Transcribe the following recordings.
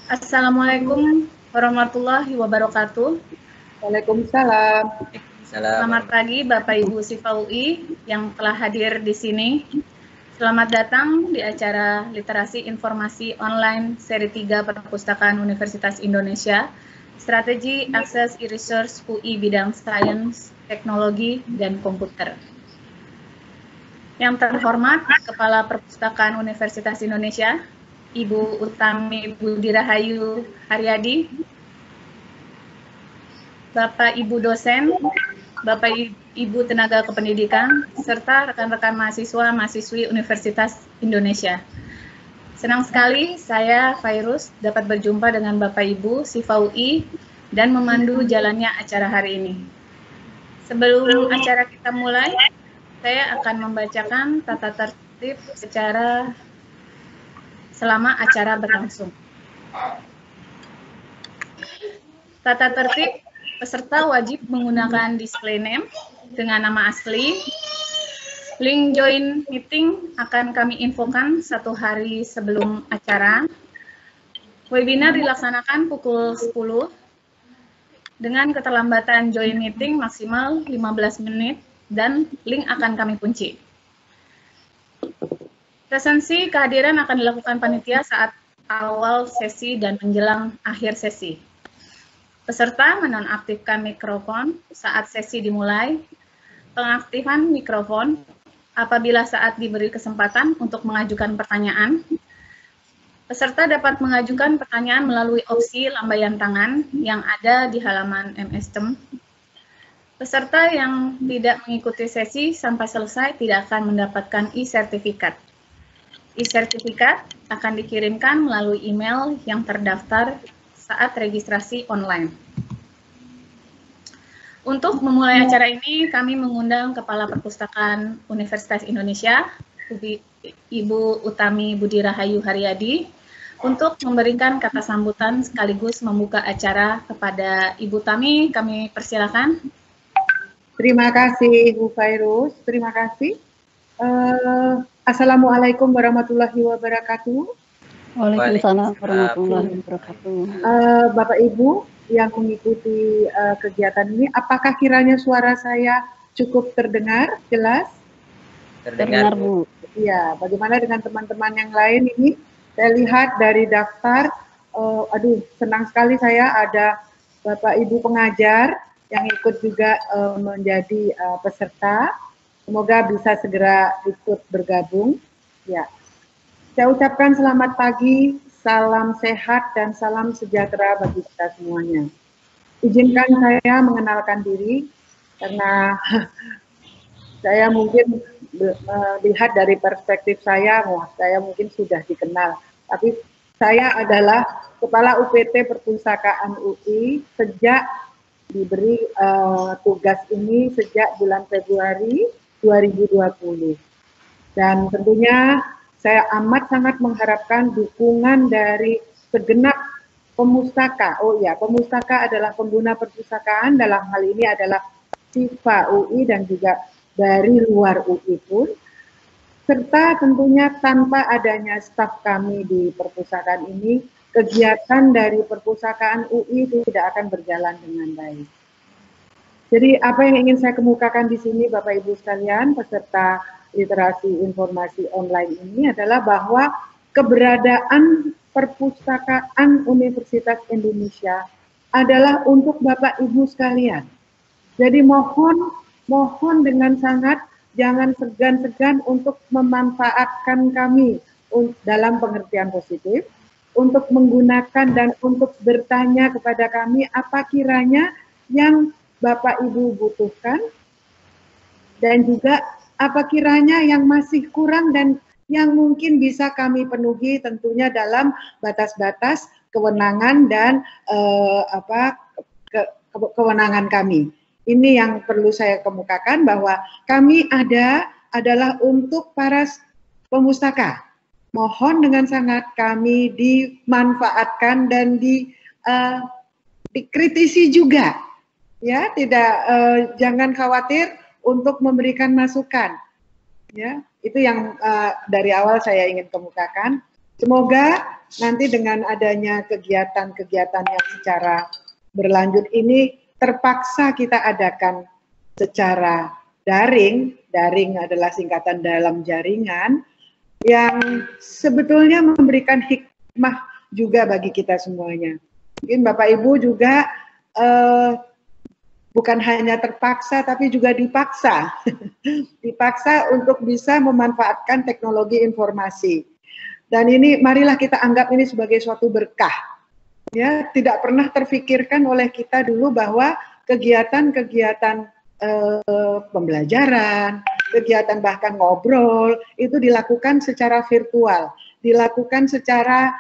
Assalamualaikum warahmatullahi wabarakatuh. Waalaikumsalam. Selamat pagi Bapak Ibu Siswa UI yang telah hadir di sini. Selamat datang di acara Literasi Informasi Online Seri 3 Perpustakaan Universitas Indonesia, Strategi Akses E-Resource UI Bidang Sains, Teknologi, dan Komputer. Yang terhormat Kepala Perpustakaan Universitas Indonesia, Ibu Utami Budi Rahayu Haryadi, Bapak Ibu dosen, Bapak Ibu tenaga kependidikan, serta rekan-rekan mahasiswa-mahasiswi Universitas Indonesia. Senang sekali saya, Fairuz, dapat berjumpa dengan Bapak Ibu Siswa UI dan memandu jalannya acara hari ini. Sebelum acara kita mulai, saya akan membacakan tata tertib secara selama acara berlangsung. Tata tertib: peserta wajib menggunakan display name dengan nama asli. Link join meeting akan kami infokan 1 hari sebelum acara. Webinar dilaksanakan pukul 10 dengan keterlambatan join meeting maksimal 15 menit dan link akan kami kunci. Presensi kehadiran akan dilakukan panitia saat awal sesi dan menjelang akhir sesi. Peserta menonaktifkan mikrofon saat sesi dimulai. Pengaktifan mikrofon apabila saat diberi kesempatan untuk mengajukan pertanyaan. Peserta dapat mengajukan pertanyaan melalui opsi lambaian tangan yang ada di halaman MS Team. Peserta yang tidak mengikuti sesi sampai selesai tidak akan mendapatkan e-sertifikat. E-sertifikat akan dikirimkan melalui email yang terdaftar saat registrasi online. Untuk memulai acara ini, kami mengundang Kepala Perpustakaan Universitas Indonesia, Ibu Utami Budi Rahayu Haryadi, untuk memberikan kata sambutan sekaligus membuka acara kepada Ibu Tami. Kami persilakan. Terima kasih Ibu Fairuz, terima kasih. Assalamualaikum warahmatullahi wabarakatuh. Waalaikumsalam warahmatullahi wabarakatuh. Bapak Ibu yang mengikuti kegiatan ini, apakah kiranya suara saya cukup terdengar, jelas? Terdengar, Bu. Iya, bagaimana dengan teman-teman yang lain ini? Saya lihat dari daftar, senang sekali saya ada Bapak Ibu pengajar yang ikut juga menjadi peserta. Semoga bisa segera ikut bergabung. Ya, saya ucapkan selamat pagi. Salam sehat dan salam sejahtera bagi kita semuanya. Izinkan saya mengenalkan diri, karena saya mungkin melihat dari perspektif saya, saya mungkin sudah dikenal. Tapi saya adalah Kepala UPT Perpustakaan UI sejak diberi tugas ini sejak bulan Februari 2020. Dan tentunya saya amat sangat mengharapkan dukungan dari segenap pemustaka. Oh ya, pemustaka adalah pengguna perpustakaan, dalam hal ini adalah siswa UI dan juga dari luar UI pun, serta tentunya tanpa adanya staf kami di perpustakaan ini, kegiatan dari perpustakaan UI tidak akan berjalan dengan baik. Jadi apa yang ingin saya kemukakan di sini Bapak Ibu sekalian, peserta literasi informasi online ini adalah bahwa keberadaan perpustakaan Universitas Indonesia adalah untuk Bapak Ibu sekalian. Jadi mohon dengan sangat jangan segan-segan untuk memanfaatkan kami dalam pengertian positif, untuk menggunakan dan untuk bertanya kepada kami apa kiranya yang Bapak Ibu butuhkan, dan juga apa kiranya yang masih kurang dan yang mungkin bisa kami penuhi tentunya dalam batas-batas kewenangan dan kewenangan kami. Ini yang perlu saya kemukakan, bahwa kami adalah untuk para pemustaka. Mohon dengan sangat kami dimanfaatkan dan dikritisi juga. Ya, tidak, jangan khawatir untuk memberikan masukan. Ya, itu yang dari awal saya ingin kemukakan. Semoga nanti dengan adanya kegiatan-kegiatan yang secara berlanjut ini terpaksa kita adakan secara daring. Daring adalah singkatan dalam jaringan yang sebetulnya memberikan hikmah juga bagi kita semuanya. Mungkin Bapak Ibu juga bukan hanya terpaksa tapi juga dipaksa. Dipaksa untuk bisa memanfaatkan teknologi informasi. Dan ini marilah kita anggap ini sebagai suatu berkah. Ya, tidak pernah terfikirkan oleh kita dulu bahwa kegiatan-kegiatan pembelajaran, kegiatan bahkan ngobrol itu dilakukan secara virtual, dilakukan secara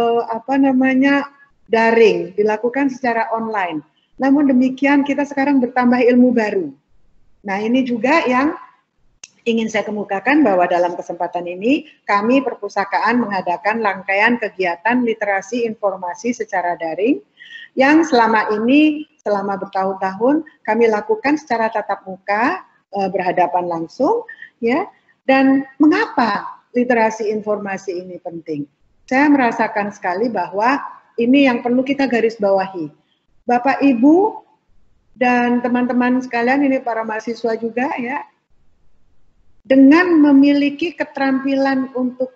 daring, dilakukan secara online. Namun demikian kita sekarang bertambah ilmu baru. Nah, ini juga yang ingin saya kemukakan bahwa dalam kesempatan ini kami perpustakaan mengadakan rangkaian kegiatan literasi informasi secara daring yang selama bertahun-tahun kami lakukan secara tatap muka, berhadapan langsung, ya. Dan mengapa literasi informasi ini penting? Saya merasakan sekali bahwa ini yang perlu kita garis bawahi. Bapak, Ibu, dan teman-teman sekalian, ini para mahasiswa juga ya, dengan memiliki keterampilan untuk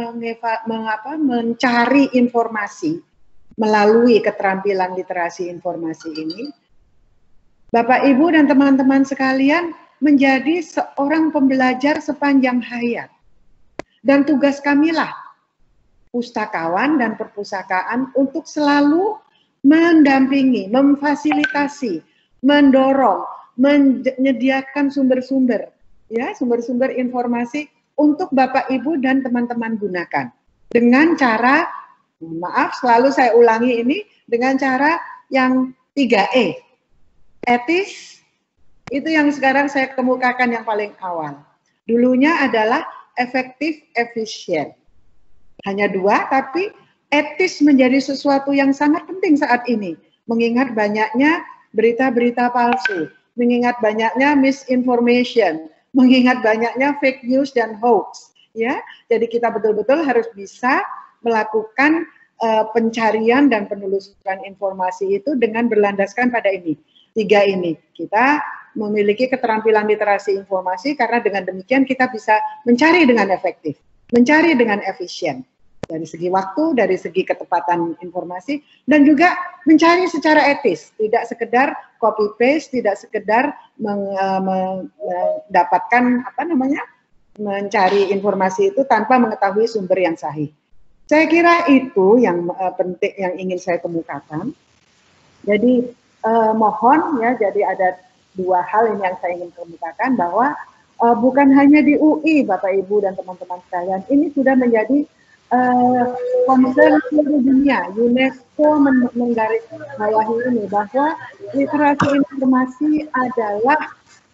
mencari informasi melalui keterampilan literasi informasi ini, Bapak, Ibu, dan teman-teman sekalian menjadi seorang pembelajar sepanjang hayat. Dan tugas kamilah, pustakawan dan perpustakaan, untuk selalu mendampingi, memfasilitasi, mendorong, menyediakan sumber-sumber, ya, sumber-sumber informasi untuk Bapak, Ibu, dan teman-teman gunakan. Dengan cara, maaf, selalu saya ulangi ini, dengan cara yang 3E. Etis, itu yang sekarang saya kemukakan yang paling awal. Dulunya adalah efektif, efisien. Hanya 2, tapi etis menjadi sesuatu yang sangat penting saat ini. Mengingat banyaknya berita-berita palsu, mengingat banyaknya misinformation, mengingat banyaknya fake news dan hoax. Ya, jadi kita betul-betul harus bisa melakukan pencarian dan penelusuran informasi itu dengan berlandaskan pada ini. 3 ini. Kita memiliki keterampilan literasi informasi karena dengan demikian kita bisa mencari dengan efektif, mencari dengan efisien. Dari segi waktu, dari segi ketepatan informasi, dan juga mencari secara etis, tidak sekedar copy paste, tidak sekedar mendapatkan mencari informasi itu tanpa mengetahui sumber yang sahih. Saya kira itu yang penting yang ingin saya kemukakan. Jadi mohon ya, jadi ada 2 hal ini yang saya ingin kemukakan, bahwa bukan hanya di UI, Bapak, Ibu, dan teman-teman sekalian, ini sudah menjadi concern seluruh dunia. UNESCO menggarisbawahi ini bahwa literasi informasi adalah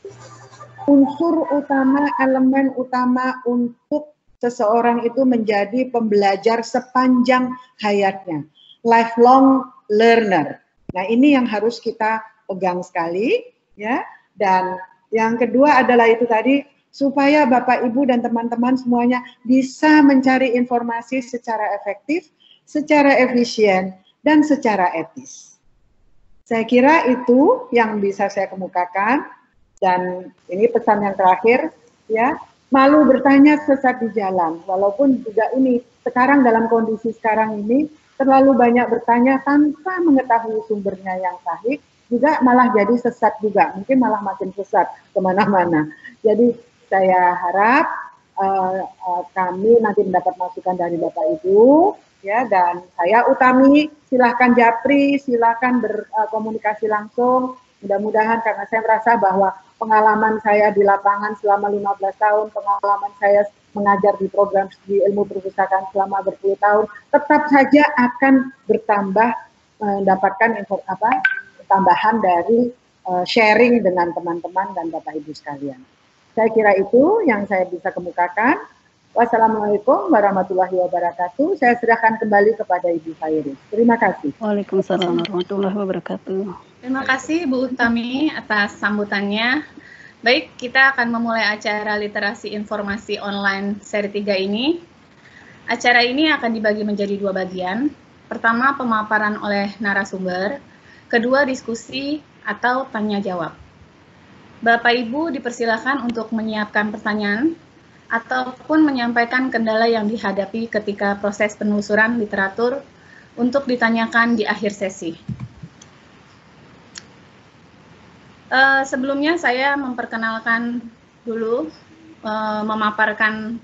unsur utama, elemen utama untuk seseorang itu menjadi pembelajar sepanjang hayatnya, lifelong learner. Nah, ini yang harus kita pegang sekali, ya. Dan yang kedua adalah itu tadi, supaya Bapak, Ibu, dan teman-teman semuanya bisa mencari informasi secara efektif, secara efisien, dan secara etis. Saya kira itu yang bisa saya kemukakan, dan ini pesan yang terakhir, ya, malu bertanya sesat di jalan, walaupun juga ini, sekarang dalam kondisi sekarang ini, terlalu banyak bertanya tanpa mengetahui sumbernya yang sahih, juga malah jadi sesat juga, mungkin malah makin sesat kemana-mana. Jadi, saya harap kami nanti mendapat masukan dari Bapak, Ibu, ya, dan saya Utami, silahkan japri, silahkan berkomunikasi langsung. Mudah-mudahan, karena saya merasa bahwa pengalaman saya di lapangan selama 15 tahun, pengalaman saya mengajar di program studi ilmu perpustakaan selama berpuluh tahun, tetap saja akan bertambah, mendapatkan tambahan dari sharing dengan teman-teman dan Bapak, Ibu sekalian. Saya kira itu yang saya bisa kemukakan. Wassalamualaikum warahmatullahi wabarakatuh. Saya serahkan kembali kepada Ibu Fairis. Terima kasih. Waalaikumsalam warahmatullahi wabarakatuh. Terima kasih Bu Utami atas sambutannya. Baik, kita akan memulai acara literasi informasi online seri 3 ini. Acara ini akan dibagi menjadi 2 bagian. Pertama, pemaparan oleh narasumber. Kedua, diskusi atau tanya jawab. Bapak Ibu dipersilakan untuk menyiapkan pertanyaan ataupun menyampaikan kendala yang dihadapi ketika proses penelusuran literatur untuk ditanyakan di akhir sesi. Sebelumnya saya memperkenalkan dulu, memaparkan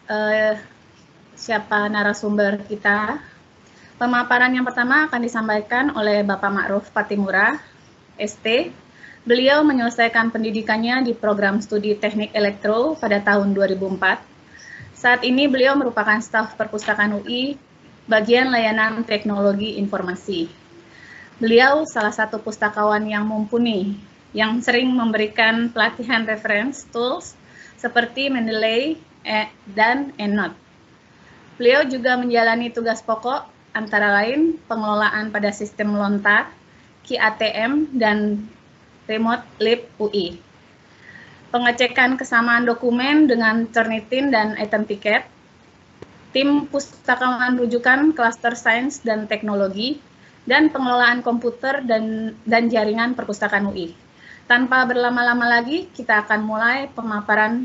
siapa narasumber kita. Pemaparan yang pertama akan disampaikan oleh Bapak Ma'ruf Patimura, ST. Beliau menyelesaikan pendidikannya di program studi Teknik Elektro pada tahun 2004. Saat ini beliau merupakan staf perpustakaan UI, bagian layanan teknologi informasi. Beliau salah satu pustakawan yang mumpuni, yang sering memberikan pelatihan reference tools seperti Mendeley dan EndNote. Beliau juga menjalani tugas pokok antara lain pengelolaan pada sistem lontar, QATM, dan Remote Lib UI. Pengecekan kesamaan dokumen dengan Turnitin dan item ticket. Tim pustakawan rujukan Cluster Sains dan Teknologi, dan pengelolaan komputer dan jaringan perpustakaan UI. Tanpa berlama-lama lagi, kita akan mulai pemaparan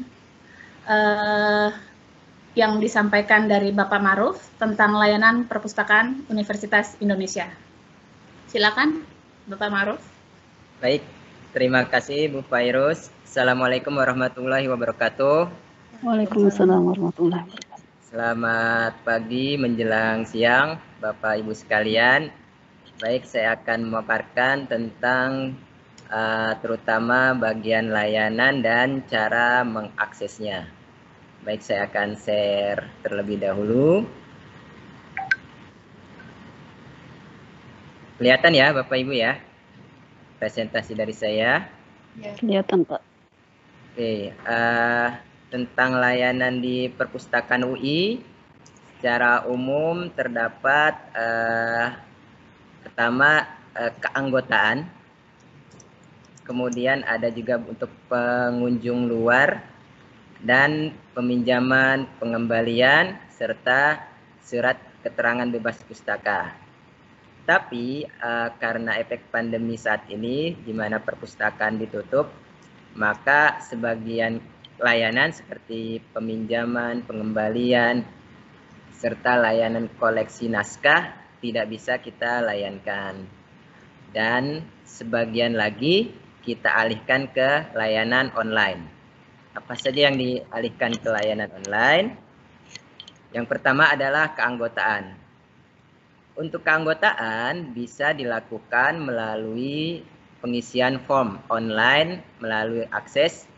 yang disampaikan dari Bapak Ma'ruf tentang layanan perpustakaan Universitas Indonesia. Silakan, Bapak Ma'ruf. Baik, terima kasih Bu Fairuz. Assalamualaikum warahmatullahi wabarakatuh. Waalaikumsalam warahmatullahi wabarakatuh. Selamat pagi menjelang siang, Bapak Ibu sekalian. Baik, saya akan memaparkan tentang terutama bagian layanan dan cara mengaksesnya. Baik, saya akan share terlebih dahulu. Kelihatan ya Bapak Ibu ya, presentasi dari saya. Kelihatan, Pak. Oke, tentang layanan di perpustakaan UI, secara umum terdapat pertama keanggotaan, kemudian ada juga untuk pengunjung luar, dan peminjaman, pengembalian, serta surat keterangan bebas pustaka. Tapi karena efek pandemi saat ini, di mana perpustakaan ditutup, maka sebagian layanan seperti peminjaman, pengembalian, serta layanan koleksi naskah tidak bisa kita layankan. Dan sebagian lagi kita alihkan ke layanan online. Apa saja yang dialihkan ke layanan online? Yang pertama adalah keanggotaan. Untuk keanggotaan bisa dilakukan melalui pengisian form online melalui akses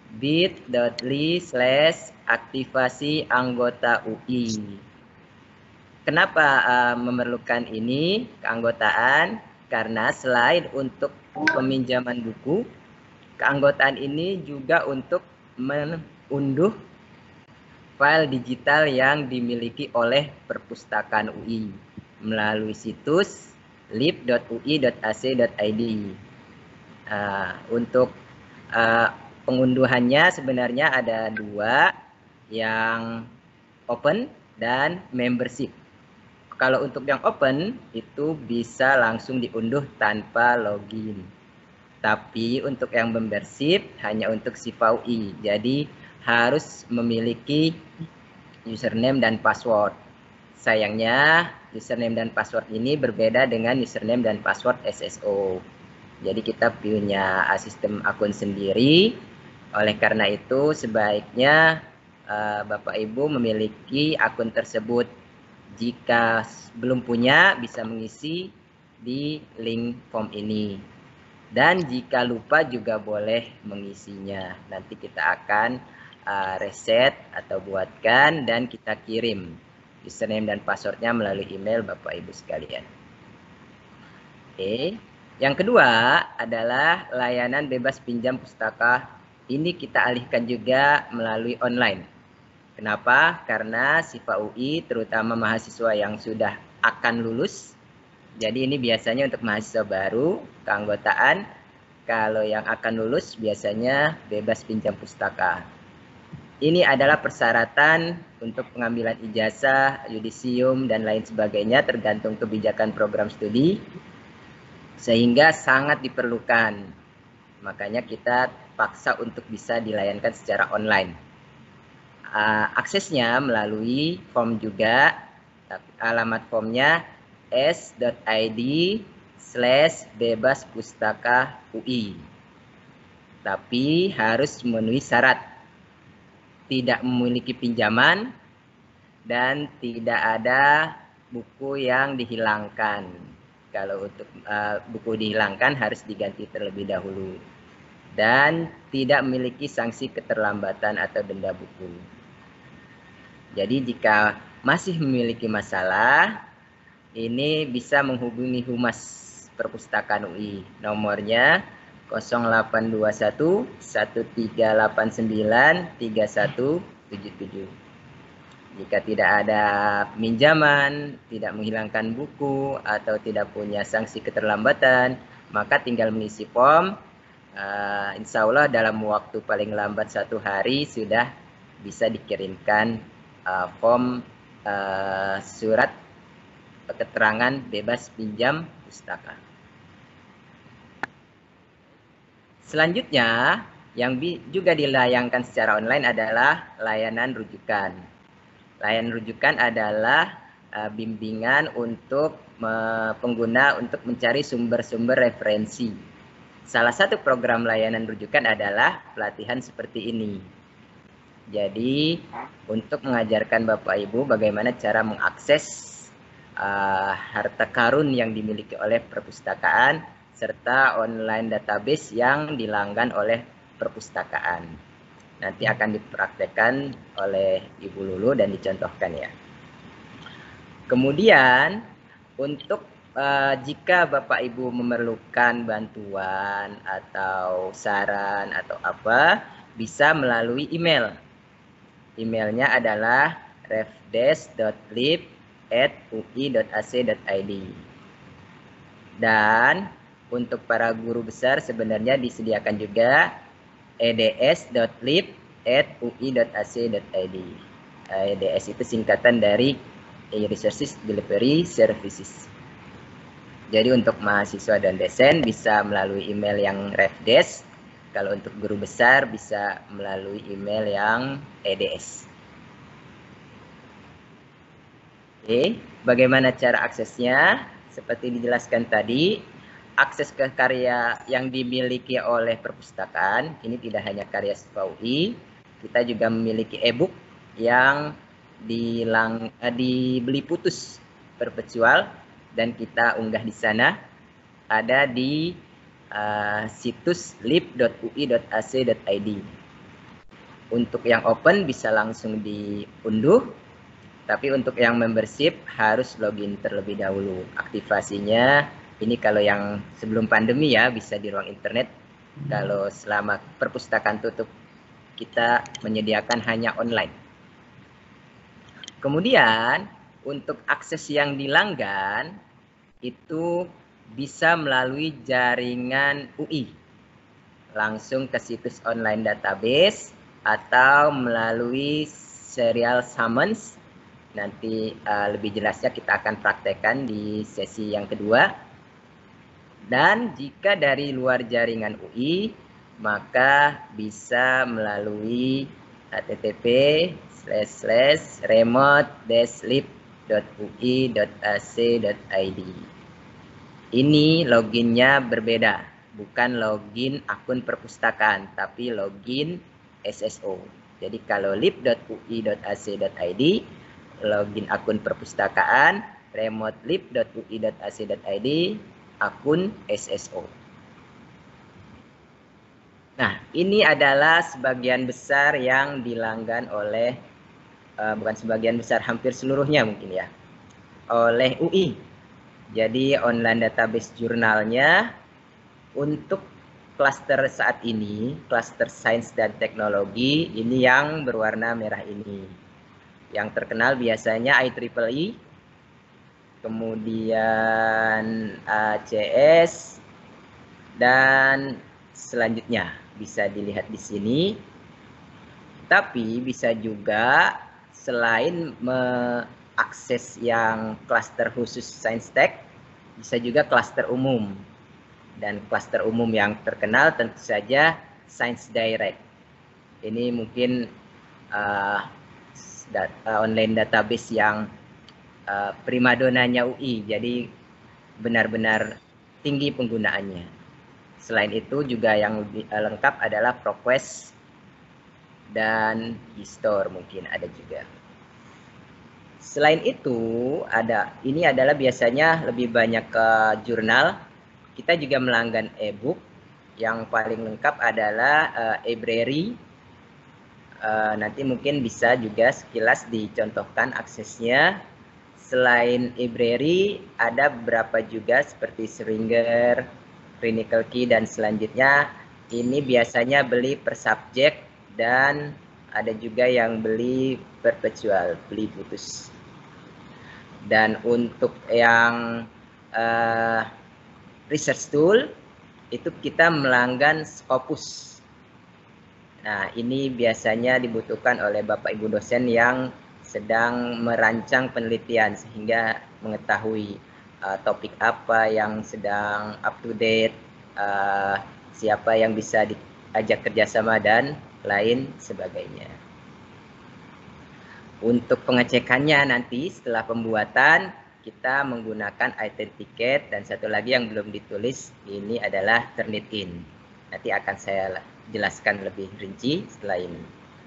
bit.ly/aktivasi anggota UI. Kenapa memerlukan ini keanggotaan? Karena selain untuk peminjaman buku, keanggotaan ini juga untuk mengunduh file digital yang dimiliki oleh perpustakaan UI melalui situs lib.ui.ac.id. Untuk pengunduhannya sebenarnya ada 2, yang open dan membership. Kalau untuk yang open itu bisa langsung diunduh tanpa login. Tapi untuk yang membership hanya untuk Sifa UI. Jadi harus memiliki username dan password. Sayangnya username dan password ini berbeda dengan username dan password SSO. Jadi kita punya sistem akun sendiri. Oleh karena itu sebaiknya Bapak Ibu memiliki akun tersebut. Jika belum punya bisa mengisi di link form ini. Dan jika lupa juga boleh mengisinya. Nanti kita akan reset atau buatkan dan kita kirim username dan passwordnya melalui email Bapak Ibu sekalian. Oke. Yang kedua adalah layanan bebas pinjam pustaka. Ini kita alihkan juga melalui online. Kenapa? Karena Sifa UI terutama mahasiswa yang sudah akan lulus. Jadi ini biasanya untuk mahasiswa baru, keanggotaan. Kalau yang akan lulus biasanya bebas pinjam pustaka. ini adalah persyaratan untuk pengambilan ijazah, yudisium, dan lain sebagainya tergantung kebijakan program studi, sehingga sangat diperlukan. Makanya kita paksa untuk bisa dilayankan secara online. Aksesnya melalui form juga, alamat formnya s.id/bebaspustaka.ui. Tapi harus memenuhi syarat tidak memiliki pinjaman dan tidak ada buku yang dihilangkan. Kalau untuk buku dihilangkan harus diganti terlebih dahulu. Dan tidak memiliki sanksi keterlambatan atau denda buku. Jadi jika masih memiliki masalah, ini bisa menghubungi Humas Perpustakaan UI. Nomornya 0821 1389 3177. Jika tidak ada pinjaman, tidak menghilangkan buku, atau tidak punya sanksi keterlambatan, maka tinggal mengisi form. Insya Allah dalam waktu paling lambat 1 hari sudah bisa dikirimkan form surat keterangan bebas pinjam pustaka. Selanjutnya, yang juga dilayangkan secara online adalah layanan rujukan. Layanan rujukan adalah bimbingan untuk pengguna untuk mencari sumber-sumber referensi. Salah satu program layanan rujukan adalah pelatihan seperti ini. Jadi, untuk mengajarkan Bapak Ibu bagaimana cara mengakses harta karun yang dimiliki oleh perpustakaan, serta online database yang dilanggan oleh perpustakaan. Nanti akan dipraktekkan oleh Ibu Lulu dan dicontohkan ya. Kemudian untuk jika Bapak Ibu memerlukan bantuan atau saran atau apa, bisa melalui email. Emailnya adalah refdesk.lib@ui.ac.id. Dan untuk para guru besar sebenarnya disediakan juga eds.lib@ui.ac.id. EDS itu singkatan dari E-Resources Delivery Services. Jadi untuk mahasiswa dan dosen bisa melalui email yang refdesk. Kalau untuk guru besar bisa melalui email yang EDS. Oke, bagaimana cara aksesnya? Seperti dijelaskan tadi, akses ke karya yang dimiliki oleh perpustakaan, ini tidak hanya karya siswa UI, kita juga memiliki e-book yang dibeli putus perpetual dan kita unggah di sana, ada di situs lib.ui.ac.id. Untuk yang open bisa langsung diunduh, tapi untuk yang membership harus login terlebih dahulu. Aktivasinya ini kalau yang sebelum pandemi ya bisa di ruang internet. Kalau selama perpustakaan tutup kita menyediakan hanya online. Kemudian untuk akses yang dilanggan itu bisa melalui jaringan UI. Langsung ke situs online database atau melalui serial summons. Nanti lebih jelasnya kita akan praktekkan di sesi yang kedua. Dan jika dari luar jaringan UI, maka bisa melalui http://remote-lib.ui.ac.id. Ini loginnya berbeda, bukan login akun perpustakaan, tapi login SSO. Jadi kalau lib.ui.ac.id, login akun perpustakaan, remote-lib.ui.ac.id, akun SSO. Nah, ini adalah sebagian besar yang dilanggan oleh, bukan sebagian besar, hampir seluruhnya mungkin ya, oleh UI. Jadi online database jurnalnya untuk klaster saat ini, klaster sains dan teknologi, ini yang berwarna merah ini. Yang terkenal biasanya IEEE, kemudian ACS, dan selanjutnya bisa dilihat di sini. Tetapi bisa juga selain mengakses yang klaster khusus Sains-Tek, bisa juga klaster umum. Dan klaster umum yang terkenal tentu saja Science Direct. Ini mungkin online database yang primadonanya UI, jadi benar-benar tinggi penggunaannya. Selain itu juga yang lebih lengkap adalah ProQuest dan eStore mungkin ada juga. Selain itu ini adalah biasanya lebih banyak ke jurnal. Kita juga melanggan e-book. Yang paling lengkap adalah e-library. Nanti mungkin bisa juga sekilas dicontohkan aksesnya. Selain e-library ada beberapa juga seperti Springer, Clinical Key dan selanjutnya. Ini biasanya beli per subjek dan ada juga yang beli perpetual, beli putus. Dan untuk yang research tool itu kita melanggan Scopus. Nah, ini biasanya dibutuhkan oleh Bapak Ibu dosen yang sedang merancang penelitian sehingga mengetahui topik apa yang sedang up to date, siapa yang bisa diajak kerjasama dan lain sebagainya. Untuk pengecekannya nanti setelah pembuatan kita menggunakan Authenticate dan satu lagi yang belum ditulis ini adalah Turnitin. Nanti akan saya jelaskan lebih rinci setelah ini.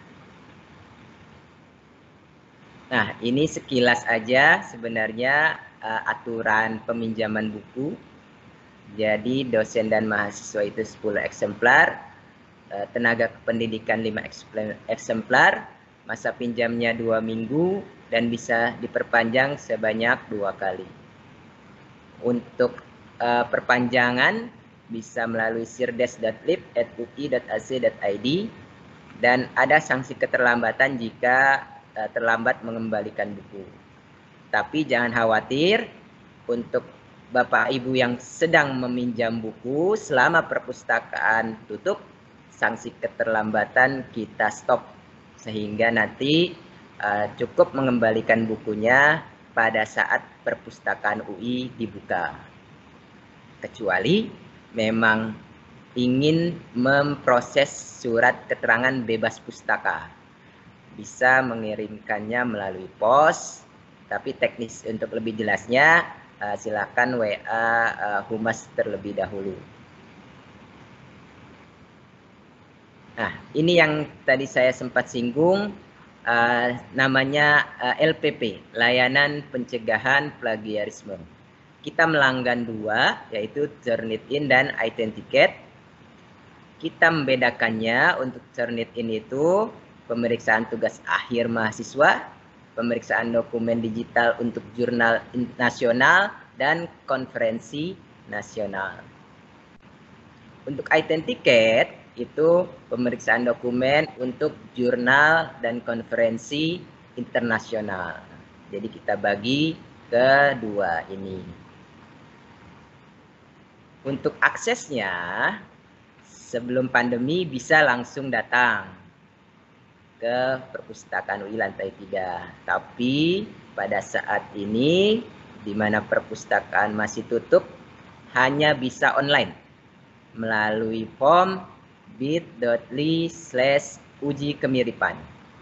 Nah, ini sekilas aja sebenarnya aturan peminjaman buku. Jadi dosen dan mahasiswa itu 10 eksemplar, tenaga kependidikan 5 eksemplar, masa pinjamnya 2 minggu dan bisa diperpanjang sebanyak 2 kali. Untuk perpanjangan bisa melalui sirdes.lib@ui.ac.id dan ada sanksi keterlambatan jika terlambat mengembalikan buku. Tapi jangan khawatir, untuk Bapak Ibu yang sedang meminjam buku selama perpustakaan tutup, sanksi keterlambatan kita stop sehingga nanti cukup mengembalikan bukunya pada saat perpustakaan UI dibuka. Kecuali memang ingin memproses surat keterangan bebas pustaka. Bisa mengirimkannya melalui pos, tapi teknis untuk lebih jelasnya silakan WA Humas terlebih dahulu. Nah, ini yang tadi saya sempat singgung, namanya LPP, Layanan Pencegahan Plagiarisme. Kita melanggan 2, yaitu Turnitin dan Authenticate. Kita membedakannya untuk Turnitin itu pemeriksaan tugas akhir mahasiswa, pemeriksaan dokumen digital untuk jurnal nasional, dan konferensi nasional. Untuk Authenticate itu pemeriksaan dokumen untuk jurnal dan konferensi internasional. Jadi kita bagi ke 2 ini. Untuk aksesnya, sebelum pandemi bisa langsung datang ke perpustakaan UI lantai 3. Tapi pada saat ini, di mana perpustakaan masih tutup, hanya bisa online melalui form bit.ly/uji kemiripan.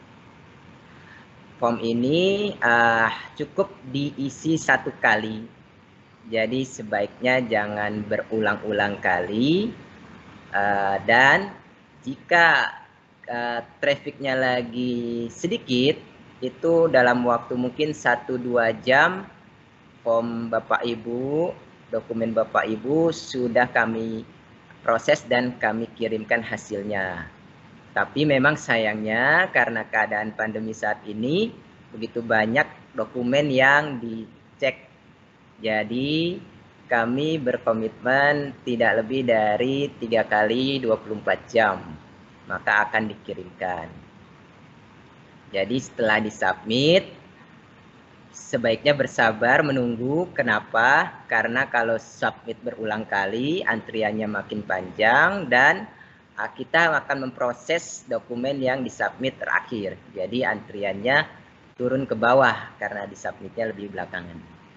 Form ini cukup diisi 1 kali. Jadi sebaiknya jangan berulang-ulang kali. Dan jika trafficnya lagi sedikit, itu dalam waktu mungkin 1-2 jam form Bapak Ibu, dokumen Bapak Ibu sudah kami proses dan kami kirimkan hasilnya. Tapi memang sayangnya karena keadaan pandemi saat ini begitu banyak dokumen yang dicek. Jadi kami berkomitmen tidak lebih dari 3 kali 24 jam maka akan dikirimkan. Jadi setelah disubmit sebaiknya bersabar menunggu. Kenapa? Karena kalau submit berulang kali antriannya makin panjang dan kita akan memproses dokumen yang disubmit terakhir. Jadi antriannya turun ke bawah karena disubmitnya lebih belakangan.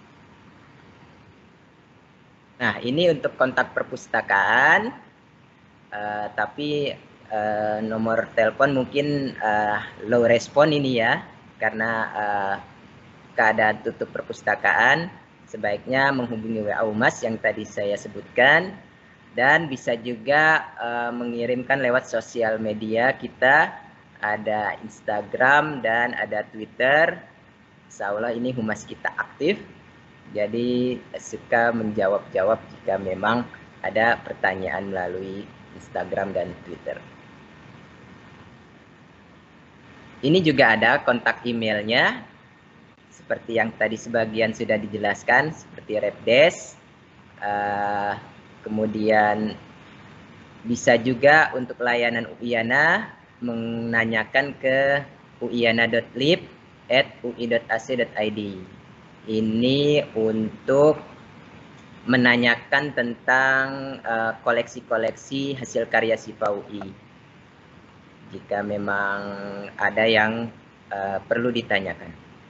Nah, ini untuk kontak perpustakaan, tapi nomor telepon mungkin low respon ini ya, karena keadaan tutup perpustakaan. Sebaiknya menghubungi WA Humas yang tadi saya sebutkan. Dan bisa juga mengirimkan lewat sosial media kita, ada Instagram dan ada Twitter. Insya Allah ini Humas kita aktif, jadi suka menjawab-jawab jika memang ada pertanyaan melalui Instagram dan Twitter. Ini juga ada kontak emailnya, seperti yang tadi sebagian sudah dijelaskan, seperti Repdes. Kemudian bisa juga untuk layanan UIANA menanyakan ke uiana.lib@ui.ac.id. Ini untuk menanyakan tentang koleksi-koleksi hasil karya SIPA UI. Jika memang ada yang perlu ditanyakan.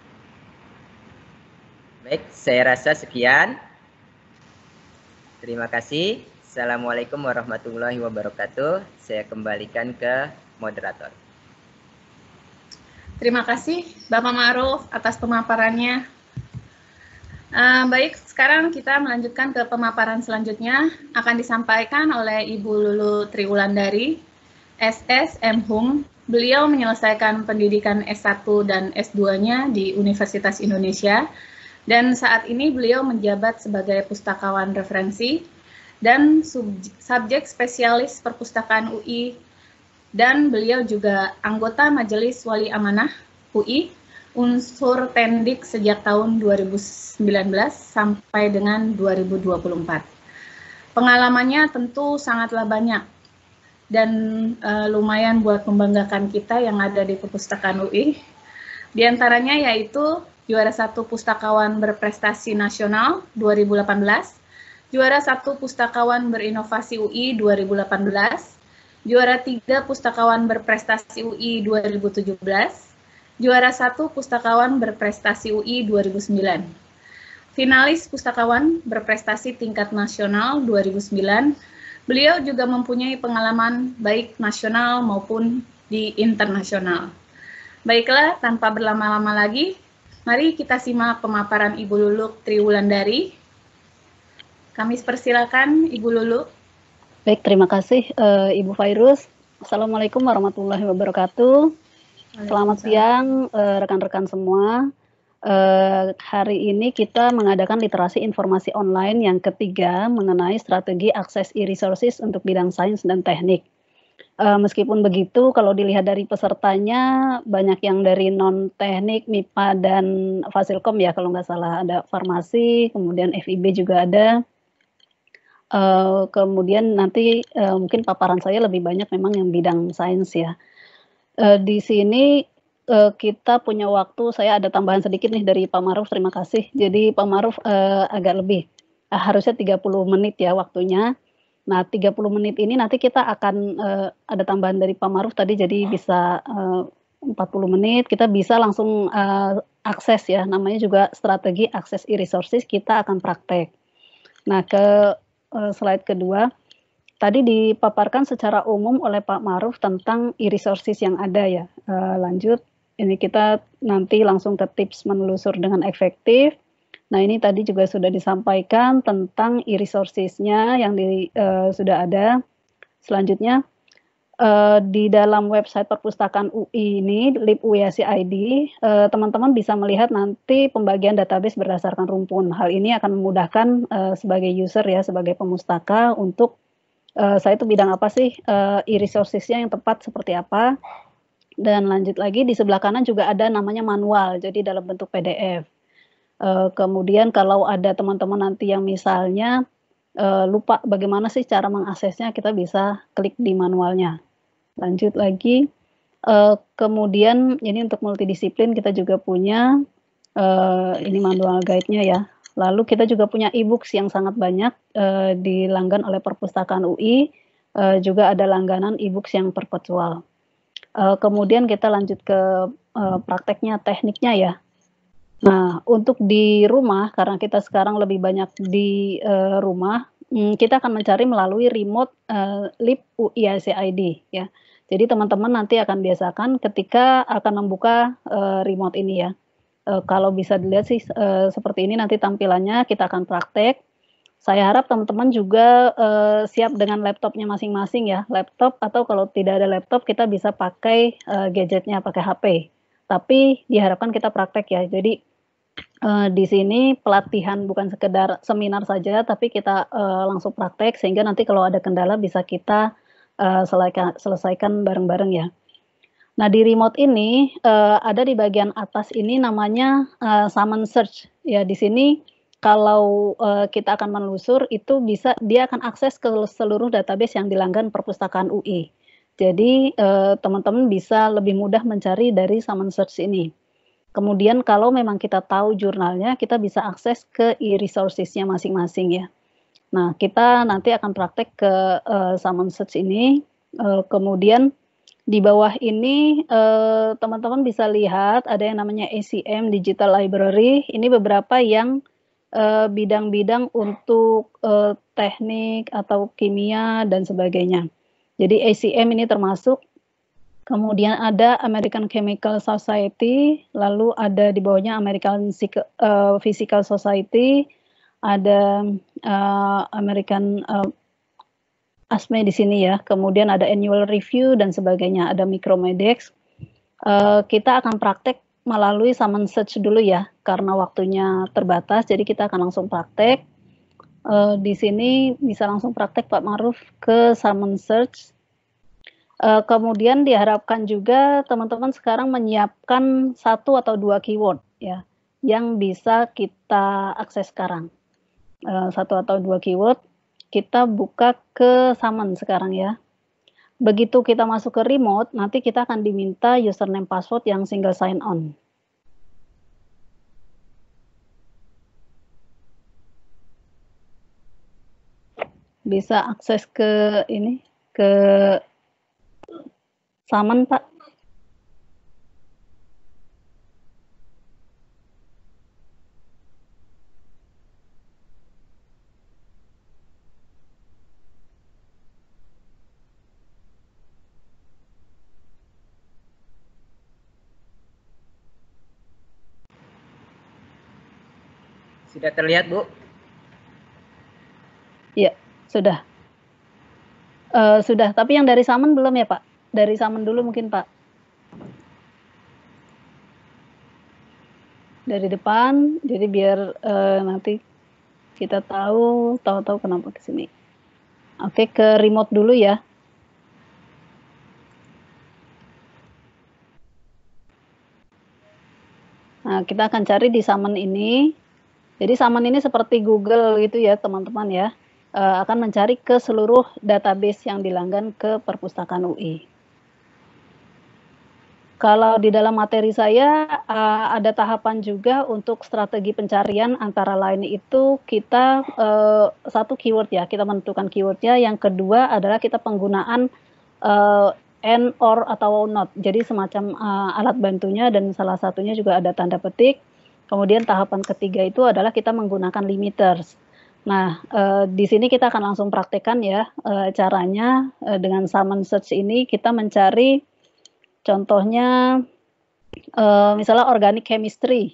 Baik, saya rasa sekian. Terima kasih. Assalamualaikum warahmatullahi wabarakatuh. Saya kembalikan ke moderator. Terima kasih Bapak Ma'ruf atas pemaparannya. Baik, sekarang kita melanjutkan ke pemaparan selanjutnya. Akan disampaikan oleh Ibu Lulu Triwulandari, SS MHum. Beliau menyelesaikan pendidikan S1 dan S2-nya di Universitas Indonesia. Dan saat ini beliau menjabat sebagai pustakawan referensi dan subjek spesialis perpustakaan UI, dan beliau juga anggota Majelis Wali Amanah UI, unsur Tendik sejak tahun 2019 sampai dengan 2024. Pengalamannya tentu sangatlah banyak dan lumayan buat membanggakan kita yang ada di perpustakaan UI. Di antaranya yaitu juara 1 pustakawan berprestasi nasional 2018, juara 1 pustakawan berinovasi UI 2018, juara 3 pustakawan berprestasi UI 2017, juara 1 pustakawan berprestasi UI 2009. Finalis pustakawan berprestasi tingkat nasional 2009, beliau juga mempunyai pengalaman baik nasional maupun di internasional. Baiklah, tanpa berlama-lama lagi, mari kita simak pemaparan Ibu Lulu Triwulandari. Kami persilakan Ibu Lulu. Baik, terima kasih Ibu Fairuz. Assalamualaikum warahmatullahi wabarakatuh. Selamat siang rekan-rekan semua. Hari ini kita mengadakan literasi informasi online yang ketiga mengenai strategi akses e-resources untuk bidang sains dan teknik. Meskipun begitu, kalau dilihat dari pesertanya, banyak yang dari non-teknik, MIPA, dan Fasilkom ya, kalau nggak salah. Ada farmasi, kemudian FIB juga ada. Kemudian nanti mungkin paparan saya lebih banyak memang yang bidang sains ya. Di sini kita punya waktu, saya ada tambahan sedikit nih dari Pak Ma'ruf, terima kasih. Jadi Pak Ma'ruf agak lebih, harusnya 30 menit ya waktunya. Nah, 30 menit ini nanti kita akan ada tambahan dari Pak Ma'ruf tadi, jadi bisa 40 menit, kita bisa langsung akses ya, namanya juga strategi akses e-resources, kita akan praktek. Nah, ke slide kedua, tadi dipaparkan secara umum oleh Pak Ma'ruf tentang e-resources yang ada ya. Lanjut, ini kita nanti langsung ke tips menelusur dengan efektif. Nah, ini tadi juga sudah disampaikan tentang e-resources-nya yang sudah ada. Selanjutnya, di dalam website perpustakaan UI ini, lib.ui.ac.id, teman-teman bisa melihat nanti pembagian database berdasarkan rumpun. Hal ini akan memudahkan sebagai user ya, sebagai pemustaka untuk saya itu bidang apa sih, e-resources-nya yang tepat seperti apa. Dan lanjut lagi, di sebelah kanan juga ada namanya manual, jadi dalam bentuk PDF. Kemudian kalau ada teman-teman nanti yang misalnya lupa bagaimana sih cara mengaksesnya, kita bisa klik di manualnya. Lanjut lagi, kemudian ini untuk multidisiplin kita juga punya ini manual guide-nya ya. Lalu kita juga punya e-books yang sangat banyak dilanggan oleh perpustakaan UI. juga ada langganan e-books yang perpetual. Kemudian kita lanjut ke prakteknya, tekniknya ya. Nah, untuk di rumah, karena kita sekarang lebih banyak di rumah, kita akan mencari melalui remote lib UIACID ya. Jadi teman-teman nanti akan biasakan ketika akan membuka remote ini ya. Kalau bisa dilihat sih seperti ini nanti tampilannya, kita akan praktek. Saya harap teman-teman juga siap dengan laptopnya masing-masing ya, laptop atau kalau tidak ada laptop kita bisa pakai gadgetnya, pakai HP. Tapi diharapkan kita praktek ya. Jadi di sini pelatihan bukan sekedar seminar saja, tapi kita langsung praktek sehingga nanti kalau ada kendala bisa kita selesaikan bareng-bareng ya. Nah di remote ini ada di bagian atas ini namanya summon search ya. Di sini kalau kita akan menelusur itu bisa dia akan akses ke seluruh database yang dilanggan perpustakaan UI. Jadi teman-teman bisa lebih mudah mencari dari summon search ini. Kemudian kalau memang kita tahu jurnalnya, kita bisa akses ke e-resources-nya masing-masing ya. Nah, kita nanti akan praktek ke summon search ini. Kemudian di bawah ini teman-teman bisa lihat ada yang namanya ACM Digital Library. Ini beberapa yang bidang-bidang untuk teknik atau kimia dan sebagainya. Jadi ACM ini termasuk, kemudian ada American Chemical Society, lalu ada di bawahnya American Physical Society, ada American ASME di sini ya, kemudian ada Annual Review dan sebagainya, ada Micromedex. Kita akan praktek melalui summon search dulu ya, karena waktunya terbatas, jadi kita akan langsung praktek. Di sini bisa langsung praktek Pak Maruf ke summon search. Kemudian diharapkan juga teman-teman sekarang menyiapkan 1 atau 2 keyword ya, yang bisa kita akses sekarang. 1 atau 2 keyword, kita buka ke summon sekarang ya. Begitu kita masuk ke remote, nanti kita akan diminta username password yang single sign on. Bisa akses ke ini, ke summon Pak. Sudah terlihat, Bu? Iya, sudah. Sudah, tapi yang dari summon belum ya Pak? Dari summon dulu mungkin Pak. Dari depan, jadi biar nanti kita tahu kenapa ke sini. Oke, ke remote dulu ya. Nah, kita akan cari di summon ini. Jadi summon ini seperti Google gitu ya, teman-teman ya. Akan mencari ke seluruh database yang dilanggan ke perpustakaan UI. Kalau di dalam materi saya ada tahapan juga untuk strategi pencarian, antara lain itu kita 1 keyword ya, kita menentukan keywordnya. Yang kedua adalah kita penggunaan and, or, atau not. Jadi semacam alat bantunya dan salah satunya juga ada tanda petik. Kemudian tahapan ketiga itu adalah kita menggunakan limiters. Nah, di sini kita akan langsung praktekkan ya caranya dengan summon search ini kita mencari contohnya misalnya organic chemistry.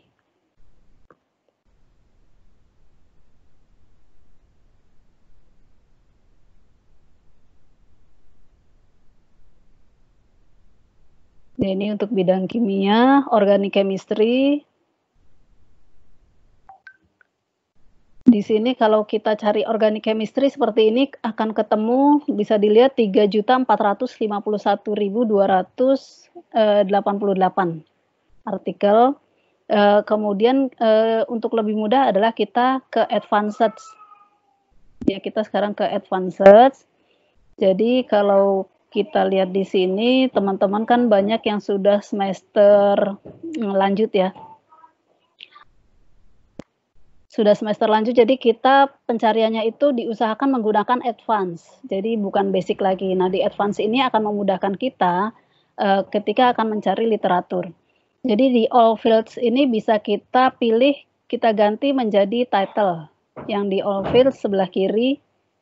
Ini untuk bidang kimia, organic chemistry. Di sini kalau kita cari organic chemistry seperti ini akan ketemu, bisa dilihat 3.451.288 artikel. Kemudian untuk lebih mudah adalah kita ke advanced search. Ya, kita sekarang ke advanced search. Jadi kalau kita lihat di sini, teman-teman kan banyak yang sudah semester lanjut ya. Sudah semester lanjut, jadi kita pencariannya itu diusahakan menggunakan advance, jadi bukan basic lagi. Nah, di advance ini akan memudahkan kita ketika akan mencari literatur. Jadi di all fields ini bisa kita pilih, kita ganti menjadi title. Yang di all fields sebelah kiri,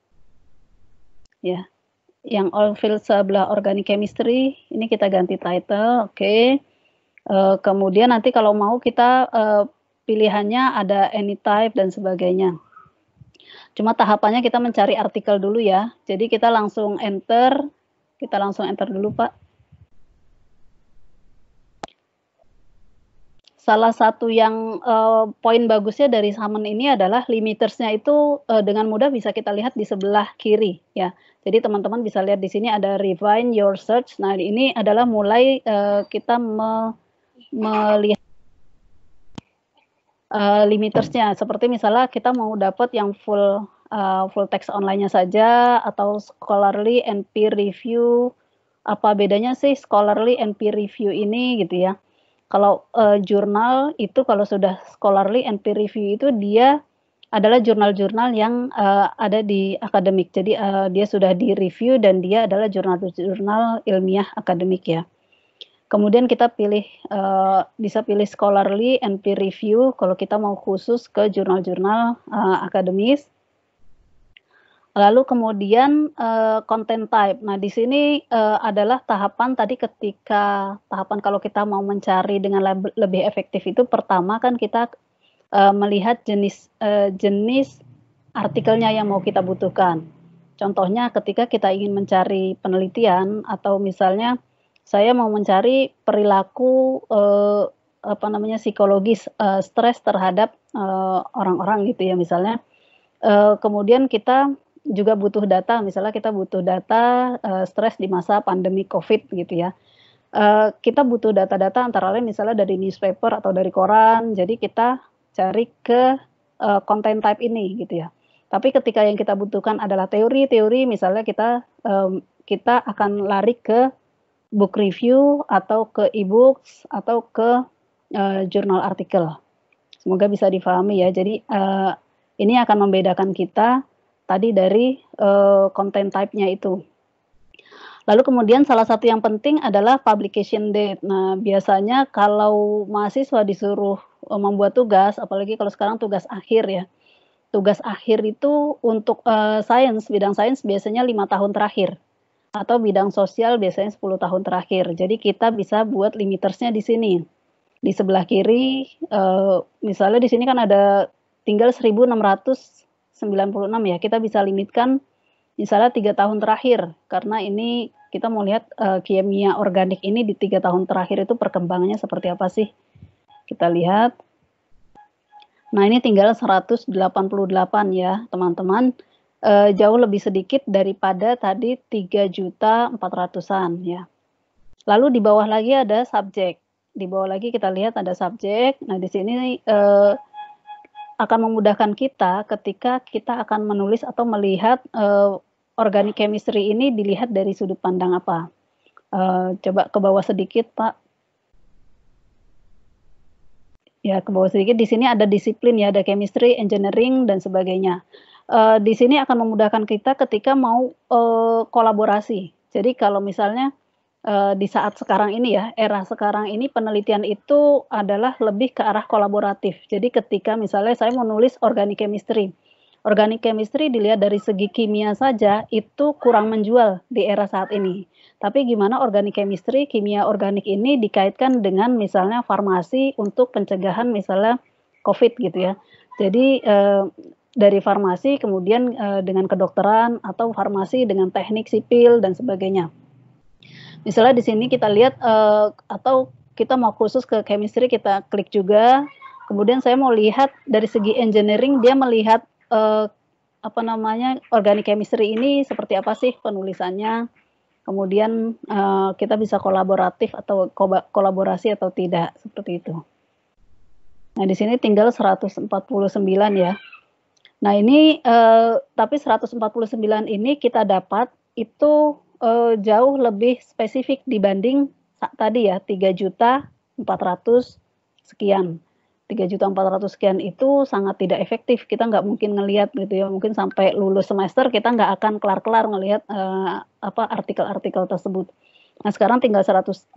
ya, yang all fields sebelah organic chemistry, ini kita ganti title, oke. Kemudian nanti kalau mau kita pilihannya ada any type dan sebagainya. Cuma tahapannya kita mencari artikel dulu ya. Jadi kita langsung enter dulu Pak. Salah satu yang poin bagusnya dari Summon ini adalah limitersnya itu dengan mudah bisa kita lihat di sebelah kiri ya. Jadi teman-teman bisa lihat di sini ada refine your search. Nah ini adalah mulai kita melihat limitersnya, seperti misalnya kita mau dapat yang full text online-nya saja atau scholarly and peer review. Apa bedanya sih scholarly and peer review ini gitu ya? Kalau jurnal itu kalau sudah scholarly and peer review itu dia adalah jurnal-jurnal yang ada di akademik. Jadi dia sudah di-review dan dia adalah jurnal-jurnal ilmiah akademik ya. Kemudian kita pilih, bisa pilih scholarly and peer review kalau kita mau khusus ke jurnal-jurnal akademis. Lalu kemudian content type. Nah di sini adalah tahapan tadi ketika tahapan kalau kita mau mencari dengan lebih efektif itu pertama kan kita melihat jenis artikelnya yang mau kita butuhkan. Contohnya ketika kita ingin mencari penelitian atau misalnya saya mau mencari perilaku psikologis stres terhadap orang-orang gitu ya misalnya. Kemudian kita juga butuh data, misalnya kita butuh data stres di masa pandemi COVID gitu ya. Kita butuh data-data antara lain misalnya dari newspaper atau dari koran. Jadi kita cari ke content type ini gitu ya. Tapi ketika yang kita butuhkan adalah teori-teori, misalnya kita akan lari ke book review atau ke e-books atau ke jurnal artikel. Semoga bisa difahami ya. Jadi ini akan membedakan kita tadi dari content type-nya itu. Lalu kemudian salah satu yang penting adalah publication date. Nah, biasanya kalau mahasiswa disuruh membuat tugas, apalagi kalau sekarang tugas akhir ya. Tugas akhir itu untuk bidang sains biasanya 5 tahun terakhir. Atau bidang sosial biasanya 10 tahun terakhir. Jadi kita bisa buat limitersnya di sini. Di sebelah kiri, misalnya di sini kan ada tinggal 1696 ya. Kita bisa limitkan misalnya 3 tahun terakhir. Karena ini kita mau lihat kimia organik ini di 3 tahun terakhir itu perkembangannya seperti apa sih. Kita lihat. Nah ini tinggal 188 ya teman-teman. Jauh lebih sedikit daripada tadi 3.400.000-an ya. Lalu di bawah lagi ada subjek. Di bawah lagi kita lihat ada subjek. Nah di sini akan memudahkan kita ketika kita akan menulis atau melihat organic chemistry ini dilihat dari sudut pandang apa. Coba ke bawah sedikit Pak. Ya ke bawah sedikit. Di sini ada disiplin ya, ada chemistry, engineering dan sebagainya. Di sini akan memudahkan kita ketika mau kolaborasi. Jadi kalau misalnya di saat sekarang ini ya, era sekarang ini penelitian itu adalah lebih ke arah kolaboratif. Jadi ketika misalnya saya mau nulis organic chemistry. Organic chemistry dilihat dari segi kimia saja itu kurang menjual di era saat ini. Tapi gimana organic chemistry, kimia organik ini dikaitkan dengan misalnya farmasi untuk pencegahan misalnya COVID gitu ya. Jadi dari farmasi kemudian dengan kedokteran atau farmasi dengan teknik sipil dan sebagainya. Misalnya di sini kita lihat atau kita mau khusus ke chemistry kita klik juga. Kemudian saya mau lihat dari segi engineering dia melihat organic chemistry ini seperti apa sih penulisannya. Kemudian kita bisa kolaboratif atau kolaborasi atau tidak seperti itu. Nah di sini tinggal 149 ya. Nah ini tapi 149 ini kita dapat itu jauh lebih spesifik dibanding tadi ya 3.400 sekian. 3.400.000 sekian itu sangat tidak efektif. Kita nggak mungkin ngelihat gitu ya, mungkin sampai lulus semester kita nggak akan kelar-kelar ngelihat artikel-artikel tersebut. Nah sekarang tinggal 149.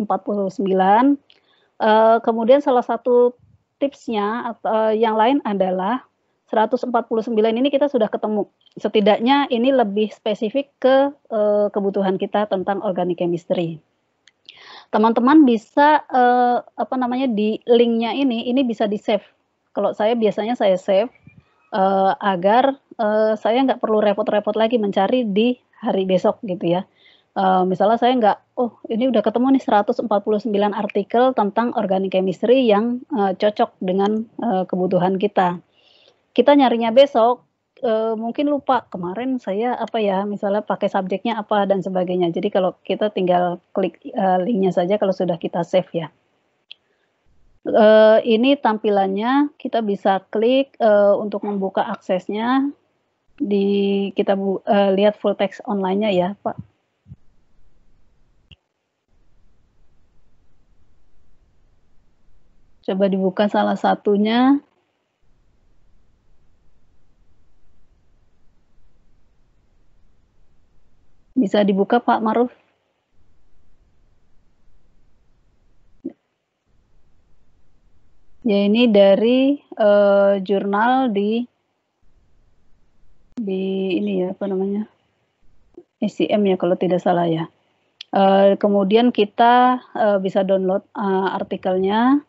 Kemudian salah satu tipsnya yang lain adalah 149 ini kita sudah ketemu. Setidaknya ini lebih spesifik ke kebutuhan kita tentang organic chemistry. Teman-teman bisa di linknya ini bisa di save. Kalau saya biasanya saya save agar saya nggak perlu repot-repot lagi mencari di hari besok gitu ya. Misalnya saya nggak, ini udah ketemu nih 149 artikel tentang organic chemistry yang cocok dengan kebutuhan kita. Kita nyarinya besok, mungkin lupa kemarin saya misalnya pakai subjeknya apa dan sebagainya. Jadi kalau kita tinggal klik linknya saja kalau sudah kita save ya. Ini tampilannya, kita bisa klik untuk membuka aksesnya. Kita lihat full text online-nya ya Pak. Coba dibuka salah satunya. Bisa dibuka Pak Maruf? Ya ini dari jurnal di ini ya SCM ya kalau tidak salah ya. Kemudian kita bisa download artikelnya.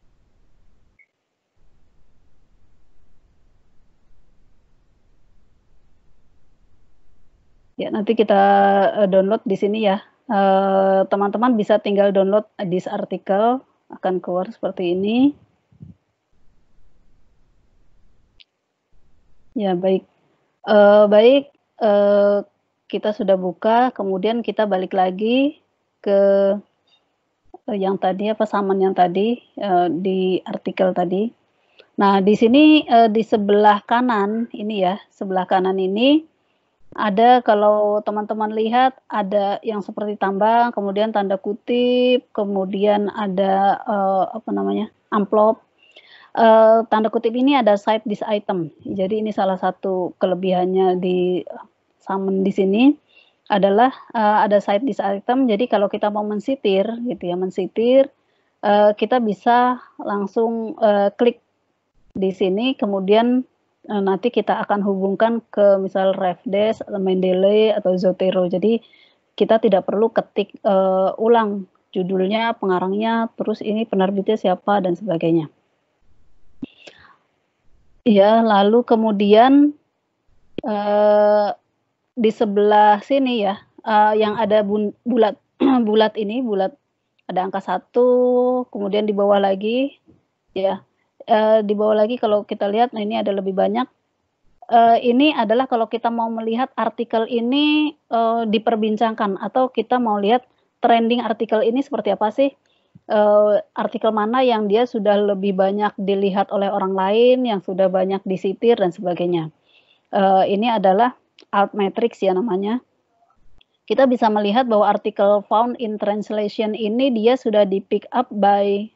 Ya, nanti kita download di sini ya. Teman-teman bisa tinggal download this artikel, akan keluar seperti ini. Ya, baik. Kita sudah buka, kemudian kita balik lagi ke yang tadi, saman yang tadi, di artikel tadi. Nah, di sini di sebelah kanan ini ya, sebelah kanan ini, ada kalau teman-teman lihat ada yang seperti tambang, kemudian tanda kutip, kemudian ada amplop. Tanda kutip ini ada cite this item. Jadi ini salah satu kelebihannya di summon di sini adalah ada cite this item. Jadi kalau kita mau mensitir gitu ya, kita bisa langsung klik di sini, kemudian nanti kita akan hubungkan ke misal RefDes, Mendeley, atau Zotero. Jadi kita tidak perlu ketik ulang judulnya, pengarangnya, terus ini penerbitnya siapa, dan sebagainya. Ya, lalu kemudian di sebelah sini ya, yang ada bulat ini, ada angka 1, kemudian di bawah lagi, ya. Di bawah lagi kalau kita lihat, nah ini ada lebih banyak. Ini adalah kalau kita mau melihat artikel ini diperbincangkan atau kita mau lihat trending artikel ini seperti apa sih, artikel mana yang dia sudah lebih banyak dilihat oleh orang lain, yang sudah banyak disitir dan sebagainya. Ini adalah Altmetrics ya namanya. Kita bisa melihat bahwa artikel found in translation ini dia sudah di pick up by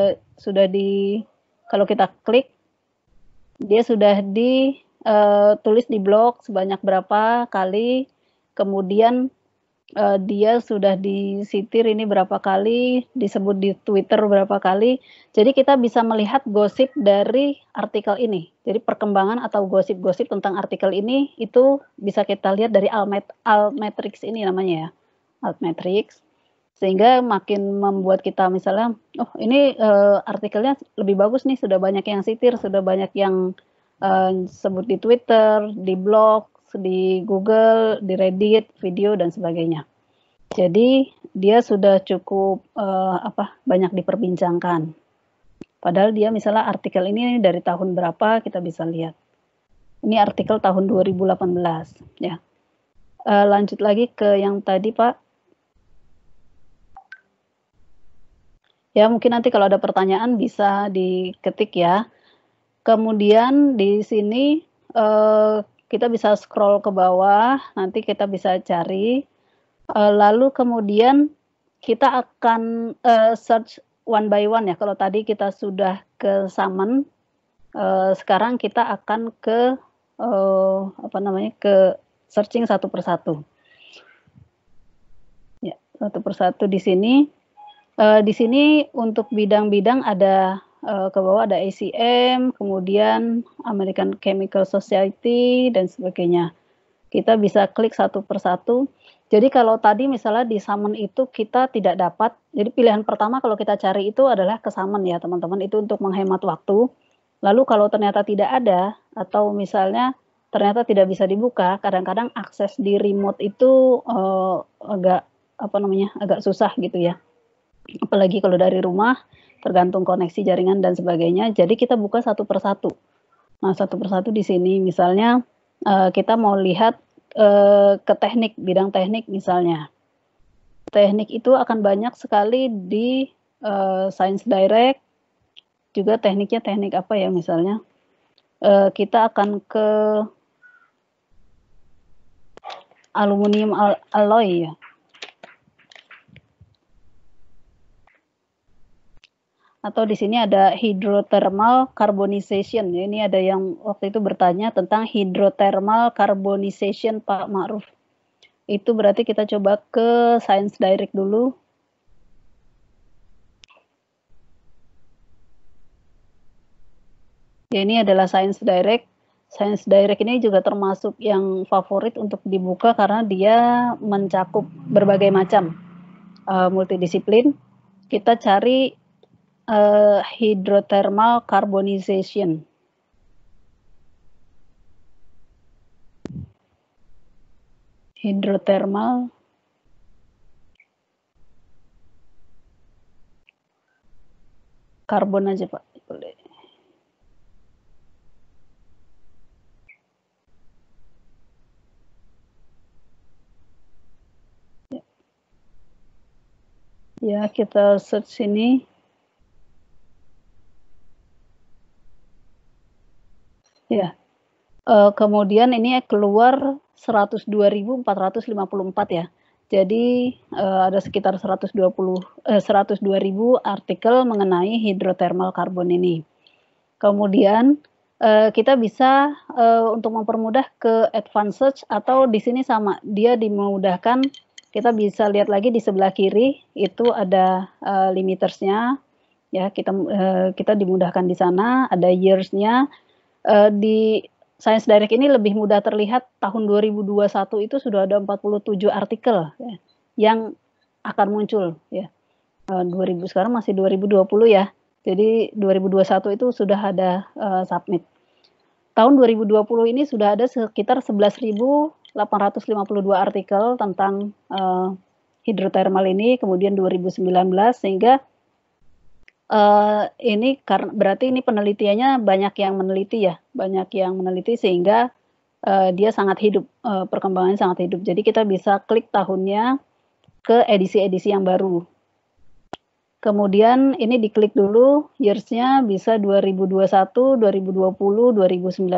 kalau kita klik, dia sudah ditulis di blog sebanyak berapa kali, kemudian dia sudah disitir ini berapa kali, disebut di Twitter berapa kali. Jadi kita bisa melihat gosip dari artikel ini. Jadi perkembangan atau gosip-gosip tentang artikel ini itu bisa kita lihat dari Altmetrics ini namanya ya, Altmetrics. Sehingga makin membuat kita misalnya, ini artikelnya lebih bagus nih, sudah banyak yang sitir, sudah banyak yang sebut di Twitter, di blog, di Google, di Reddit, video, dan sebagainya. Jadi dia sudah cukup banyak diperbincangkan. Padahal dia misalnya artikel ini dari tahun berapa kita bisa lihat. Ini artikel tahun 2018 ya. Lanjut lagi ke yang tadi Pak. Ya, mungkin nanti kalau ada pertanyaan bisa diketik ya. Kemudian di sini kita bisa scroll ke bawah, nanti kita bisa cari. Lalu kemudian kita akan search one by one ya. Kalau tadi kita sudah ke summon. Sekarang kita akan ke ke searching satu persatu. Ya, satu persatu di sini. Di sini untuk bidang-bidang ada ke bawah ada ACM, kemudian American Chemical Society dan sebagainya. Kita bisa klik satu persatu. Jadi kalau tadi misalnya di summon itu kita tidak dapat, jadi pilihan pertama kalau kita cari itu adalah ke summon ya teman-teman, itu untuk menghemat waktu. Lalu kalau ternyata tidak ada, atau misalnya ternyata tidak bisa dibuka, kadang-kadang akses di remote itu agak susah gitu ya. Apalagi kalau dari rumah, tergantung koneksi jaringan dan sebagainya. Jadi kita buka satu persatu. Nah, satu persatu di sini misalnya kita mau lihat ke teknik, bidang teknik misalnya. Teknik itu akan banyak sekali di Science Direct. Juga tekniknya teknik apa ya misalnya. Kita akan ke aluminium alloy ya. Atau di sini ada hydrothermal carbonization. Ini ada yang waktu itu bertanya tentang hydrothermal carbonization Pak Ma'ruf. Itu berarti kita coba ke Science Direct dulu. Ya, ini adalah Science Direct. Science Direct ini juga termasuk yang favorit untuk dibuka karena dia mencakup berbagai macam multidisiplin. Kita cari hydrothermal carbonization. Hydrothermal karbon aja Pak. Boleh. Ya, kita search sini. Ya, kemudian ini keluar 102.454 ya. Jadi ada sekitar 102.000 artikel mengenai hydrothermal carbon ini. Kemudian kita bisa untuk mempermudah ke advanced search atau di sini sama, dia dimudahkan. Kita bisa lihat lagi di sebelah kiri itu ada limitersnya ya, kita dimudahkan di sana, ada years-nya. Di Science Direct ini lebih mudah terlihat, tahun 2021 itu sudah ada 47 artikel ya, yang akan muncul ya. 2000 sekarang masih 2020 ya. Jadi 2021 itu sudah ada submit. Tahun 2020 ini sudah ada sekitar 11.852 artikel tentang hidrothermal ini, kemudian 2019 sehingga ini berarti ini penelitiannya banyak yang meneliti sehingga dia sangat hidup, perkembangannya sangat hidup. Jadi kita bisa klik tahunnya ke edisi-edisi yang baru. Kemudian ini diklik dulu, years-nya bisa 2021, 2020, 2019.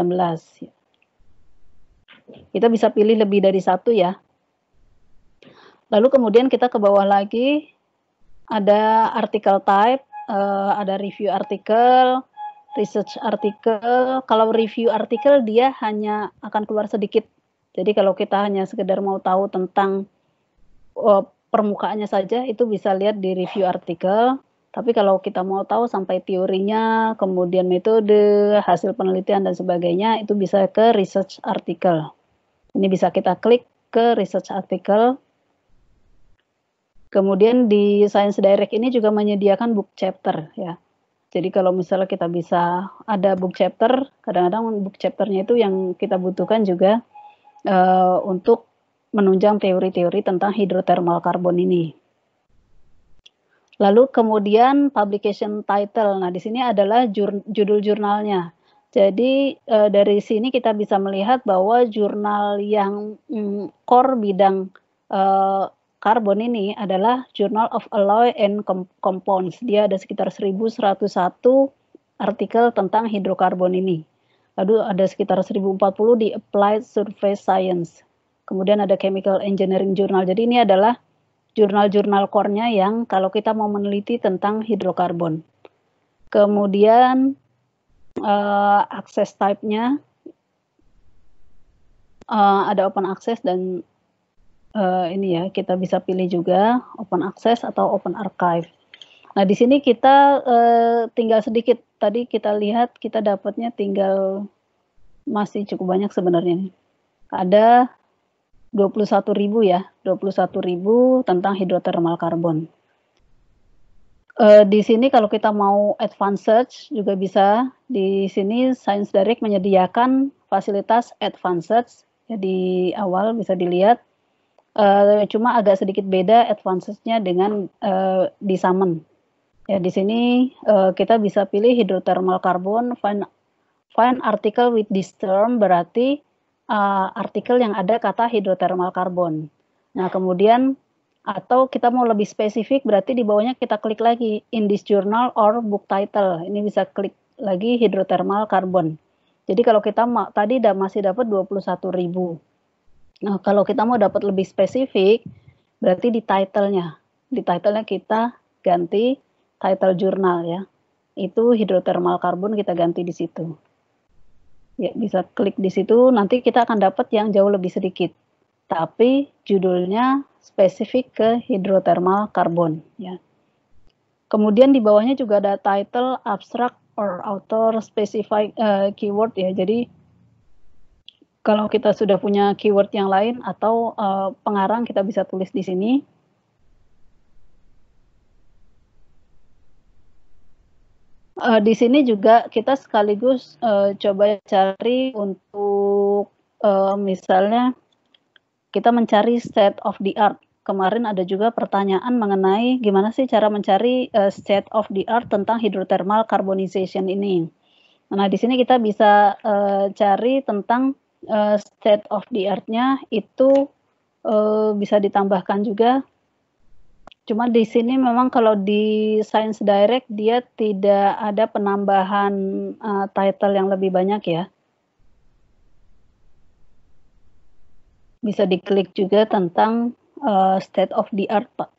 Kita bisa pilih lebih dari satu ya. Lalu kemudian kita ke bawah lagi, ada artikel type, ada review artikel, research artikel. Kalau review artikel dia hanya akan keluar sedikit. Jadi kalau kita hanya sekedar mau tahu tentang permukaannya saja, itu bisa lihat di review artikel. Tapi kalau kita mau tahu sampai teorinya, kemudian metode, hasil penelitian dan sebagainya, itu bisa ke research artikel. Ini bisa kita klik ke research artikel. Kemudian di Science Direct ini juga menyediakan book chapter ya. Jadi kalau misalnya kita bisa ada book chapter, kadang-kadang book chapternya itu yang kita butuhkan juga untuk menunjang teori-teori tentang hidrothermal carbon ini. Lalu kemudian publication title. Nah, di sini adalah judul jurnalnya. Jadi dari sini kita bisa melihat bahwa jurnal yang core bidang karbon ini adalah Journal of Alloy and Compounds. Dia ada sekitar 1.101 artikel tentang hidrokarbon ini. Lalu ada sekitar 1.040 di Applied Surface Science. Kemudian ada Chemical Engineering Journal. Jadi ini adalah jurnal-jurnal core-nya yang kalau kita mau meneliti tentang hidrokarbon. Kemudian akses type-nya ada open access dan ini ya, kita bisa pilih juga open access atau open archive. Nah, di sini kita tinggal sedikit. Tadi kita lihat kita dapatnya tinggal masih cukup banyak sebenarnya nih. Ada 21.000 ya, 21.000 tentang hidrotermal karbon. Di sini kalau kita mau advanced search juga bisa. Di sini Science Direct menyediakan fasilitas advanced search. Ya, di awal bisa dilihat. Cuma agak sedikit beda advanced search-nya dengan di Summon. Ya, di sini kita bisa pilih hydrothermal carbon, find article with this term, berarti artikel yang ada kata hydrothermal carbon. Nah, kemudian atau kita mau lebih spesifik, berarti di bawahnya kita klik lagi in this journal or book title. Ini bisa klik lagi hydrothermal carbon. Jadi kalau kita tadi masih dapat 21.000. Nah, kalau kita mau dapat lebih spesifik, berarti di title-nya. Di title-nya kita ganti title jurnal ya. Itu hidrotermal karbon kita ganti di situ. Ya, bisa klik di situ, nanti kita akan dapat yang jauh lebih sedikit. Tapi judulnya spesifik ke hidrotermal karbon ya. Kemudian di bawahnya juga ada title, abstract or author specified keyword ya. Jadi kalau kita sudah punya keyword yang lain atau pengarang, kita bisa tulis di sini. Di sini juga kita sekaligus coba cari untuk misalnya kita mencari state of the art. Kemarin ada juga pertanyaan mengenai gimana sih cara mencari state of the art tentang hydrothermal carbonization ini. Nah, di sini kita bisa cari tentang state of the art-nya itu bisa ditambahkan juga. Cuma di sini memang kalau di Science Direct dia tidak ada penambahan title yang lebih banyak ya. Bisa diklik juga tentang state of the art, Pak.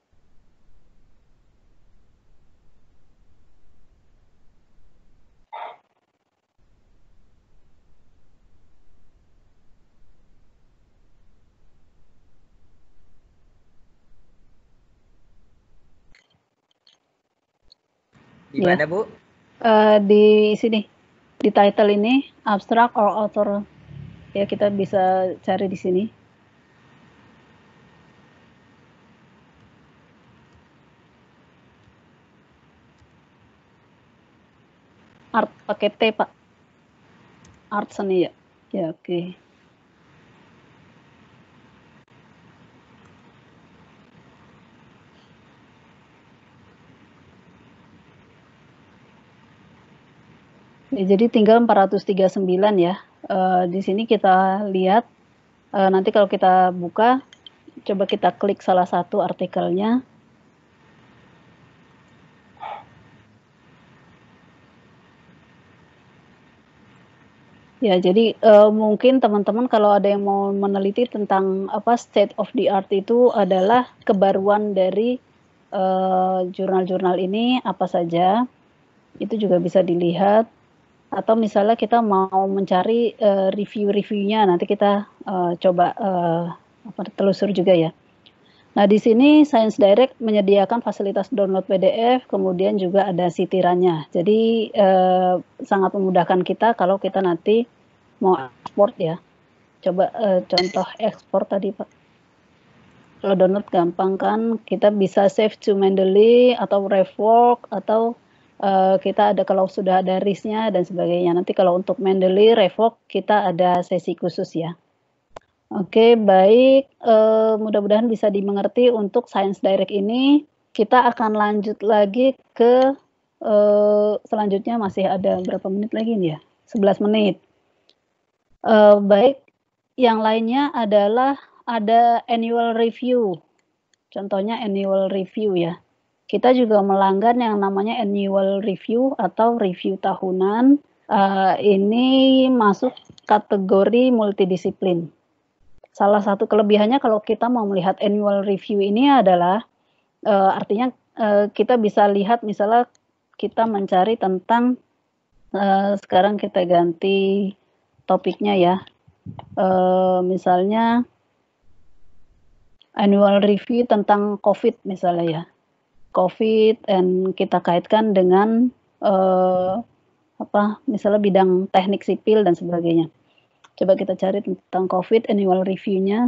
Di mana, Bu? Di sini, di title ini, abstract or author. Ya, kita bisa cari di sini. Art pakai T, Pak. Art seni ya. Ya, oke. Ya, jadi tinggal 439 ya. Di sini kita lihat, nanti kalau kita buka, coba kita klik salah satu artikelnya. Ya, jadi mungkin teman-teman kalau ada yang mau meneliti tentang apa state of the art itu adalah kebaruan dari jurnal-jurnal ini apa saja, itu juga bisa dilihat. Atau misalnya kita mau mencari review-reviewnya, nanti kita coba telusur juga ya. Nah, di sini Science Direct menyediakan fasilitas download PDF, kemudian juga ada sitirannya. Jadi sangat memudahkan kita kalau kita nanti mau ekspor ya. Coba contoh ekspor tadi, Pak. Kalau download gampang kan, kita bisa save to Mendeley atau Rework atau kita ada kalau sudah ada RIS-nya dan sebagainya. Nanti kalau untuk Mendeley, Rework kita ada sesi khusus ya. Oke, baik. Mudah-mudahan bisa dimengerti untuk Science Direct ini. Kita akan lanjut lagi ke selanjutnya, masih ada berapa menit lagi nih ya? 11 menit. Baik, yang lainnya adalah ada annual review. Contohnya annual review ya. Kita juga melanggar yang namanya annual review atau review tahunan. Ini masuk kategori multidisiplin. Salah satu kelebihannya kalau kita mau melihat annual review ini adalah artinya kita bisa lihat misalnya kita mencari tentang, sekarang kita ganti topiknya ya. Misalnya annual review tentang COVID misalnya ya. COVID dan kita kaitkan dengan misalnya bidang teknik sipil dan sebagainya. Coba kita cari tentang COVID annual review-nya.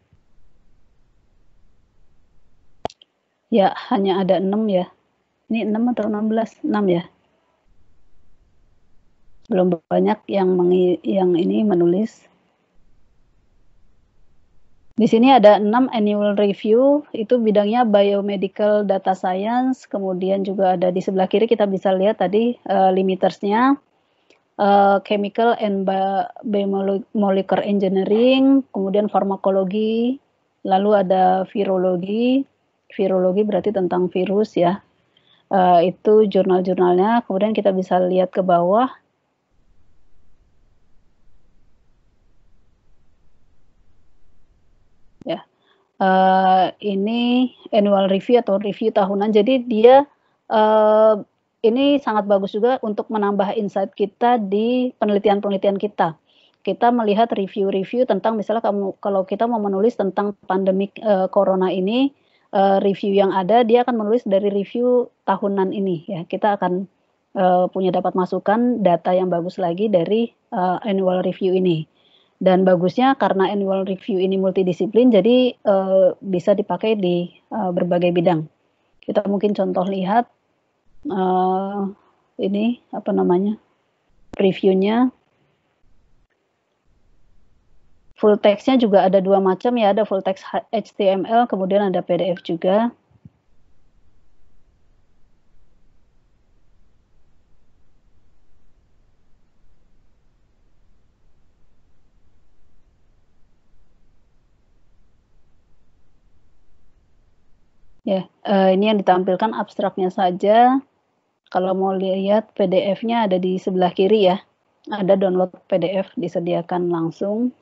Ya, hanya ada 6 ya. Ini 6 atau 16? 6 ya. Belum banyak yang ini menulis. Di sini ada 6 annual review, itu bidangnya biomedical data science, kemudian juga ada di sebelah kiri kita bisa lihat tadi limitersnya, chemical and biomolecular engineering, kemudian farmakologi, lalu ada virologi berarti tentang virus ya, itu jurnal-jurnalnya, kemudian kita bisa lihat ke bawah. Ya, ini annual review atau review tahunan. Jadi dia ini sangat bagus juga untuk menambah insight kita di penelitian-penelitian kita. Kita melihat review-review tentang misalnya kalau kita mau menulis tentang pandemik corona ini, review yang ada dia akan menulis dari review tahunan ini ya. Kita akan punya dapat masukan data yang bagus lagi dari annual review ini. Dan bagusnya karena annual review ini multidisiplin, jadi bisa dipakai di berbagai bidang. Kita mungkin contoh lihat ini apa namanya reviewnya. Full text-nya juga ada 2 macam ya, ada full text HTML, kemudian ada PDF juga. Ya, ini yang ditampilkan abstraknya saja. Kalau mau lihat PDF-nya ada di sebelah kiri ya. Ada download PDF disediakan langsung.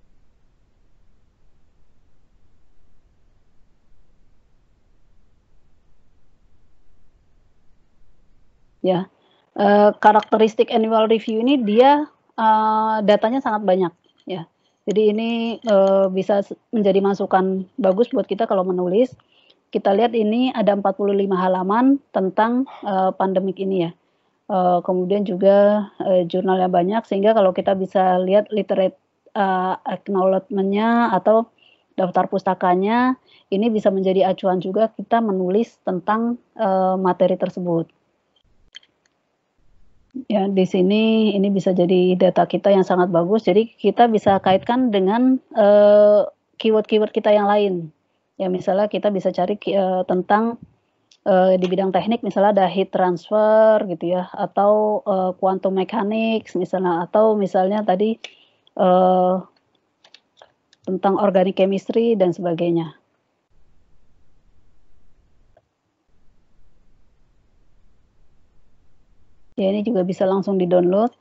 Ya, karakteristik annual review ini dia datanya sangat banyak ya. Jadi ini bisa menjadi masukan bagus buat kita kalau menulis. Kita lihat ini ada 45 halaman tentang pandemik ini ya. Kemudian juga jurnalnya banyak sehingga kalau kita bisa lihat literate acknowledgement-nya atau daftar pustakanya, ini bisa menjadi acuan juga kita menulis tentang materi tersebut. Ya, di sini ini bisa jadi data kita yang sangat bagus. Jadi kita bisa kaitkan dengan keyword-keyword kita yang lain. Ya, misalnya kita bisa cari tentang di bidang teknik, misalnya ada heat transfer gitu ya, atau quantum mechanics misalnya, atau misalnya tadi tentang organic chemistry dan sebagainya. Ya, ini juga bisa langsung di-download.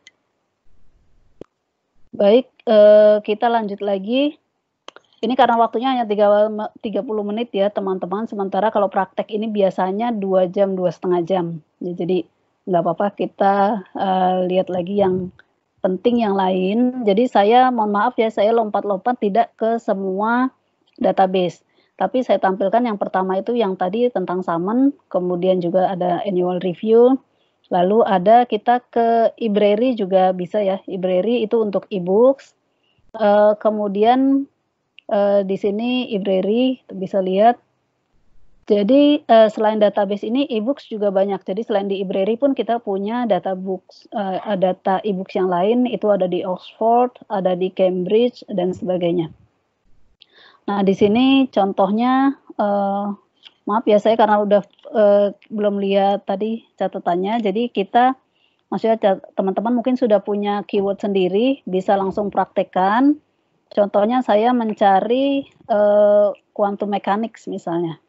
Baik, kita lanjut lagi. Ini karena waktunya hanya 30 menit ya teman-teman, sementara kalau praktek ini biasanya 2 jam, 2,5 jam. Ya, jadi nggak apa-apa kita lihat lagi yang penting yang lain. Jadi saya mohon maaf ya, saya lompat-lompat tidak ke semua database. Tapi saya tampilkan yang pertama itu yang tadi tentang summon, kemudian juga ada annual review, lalu ada kita ke library juga bisa ya, library itu untuk e-books, kemudian di sini library bisa lihat. Jadi selain database ini e-books juga banyak. Jadi selain di library pun kita punya data e-books yang lain, itu ada di Oxford, ada di Cambridge dan sebagainya. Nah, di sini contohnya maaf ya saya karena udah belum lihat tadi catatannya. Jadi kita maksudnya teman-teman mungkin sudah punya keyword sendiri, bisa langsung praktekkan. Contohnya saya mencari quantum mechanics misalnya.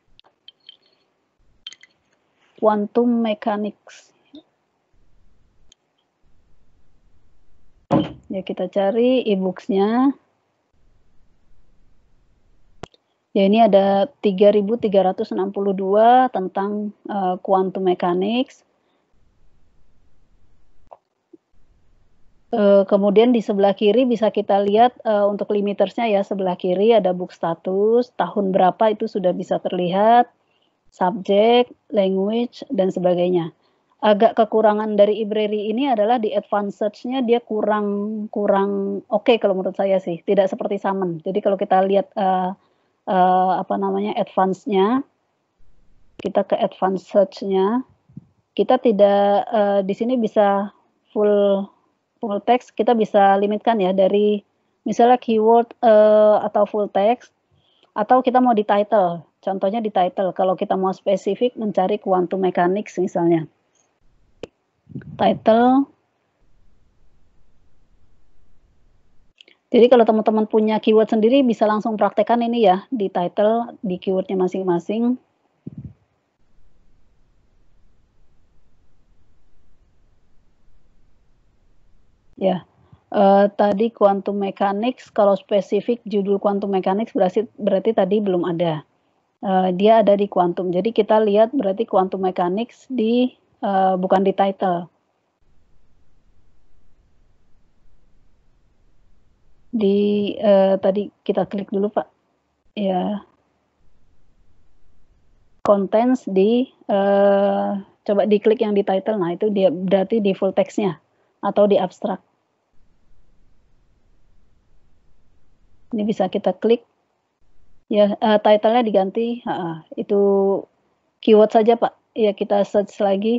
Quantum mechanics. Ya, kita cari e-books-nya. Ya, ini ada 3.362 tentang quantum mechanics. Kemudian di sebelah kiri bisa kita lihat untuk limitersnya ya, sebelah kiri ada book status, tahun berapa itu sudah bisa terlihat, subject, language, dan sebagainya. Agak kekurangan dari library ini adalah di advanced search-nya dia kurang oke kalau menurut saya sih, tidak seperti Summon. Jadi kalau kita lihat advance-nya, kita ke advanced search-nya, kita tidak di sini bisa full text, kita bisa limitkan ya dari misalnya keyword atau full text, atau kita mau di title. Contohnya di title, kalau kita mau spesifik mencari quantum mechanics misalnya. Title. Jadi kalau teman-teman punya keyword sendiri bisa langsung praktekkan ini ya di title, di keywordnya masing-masing. Ya, tadi quantum mechanics, kalau spesifik judul quantum mechanics berarti tadi belum ada. Dia ada di quantum. Jadi kita lihat berarti quantum mechanics di bukan di title. Tadi kita klik dulu Pak. Ya. Contents di coba diklik yang di title. Nah, itu dia berarti di full text-nya atau di abstract. Ini bisa kita klik. Ya, title-nya diganti. Itu keyword saja Pak. Ya, kita search lagi.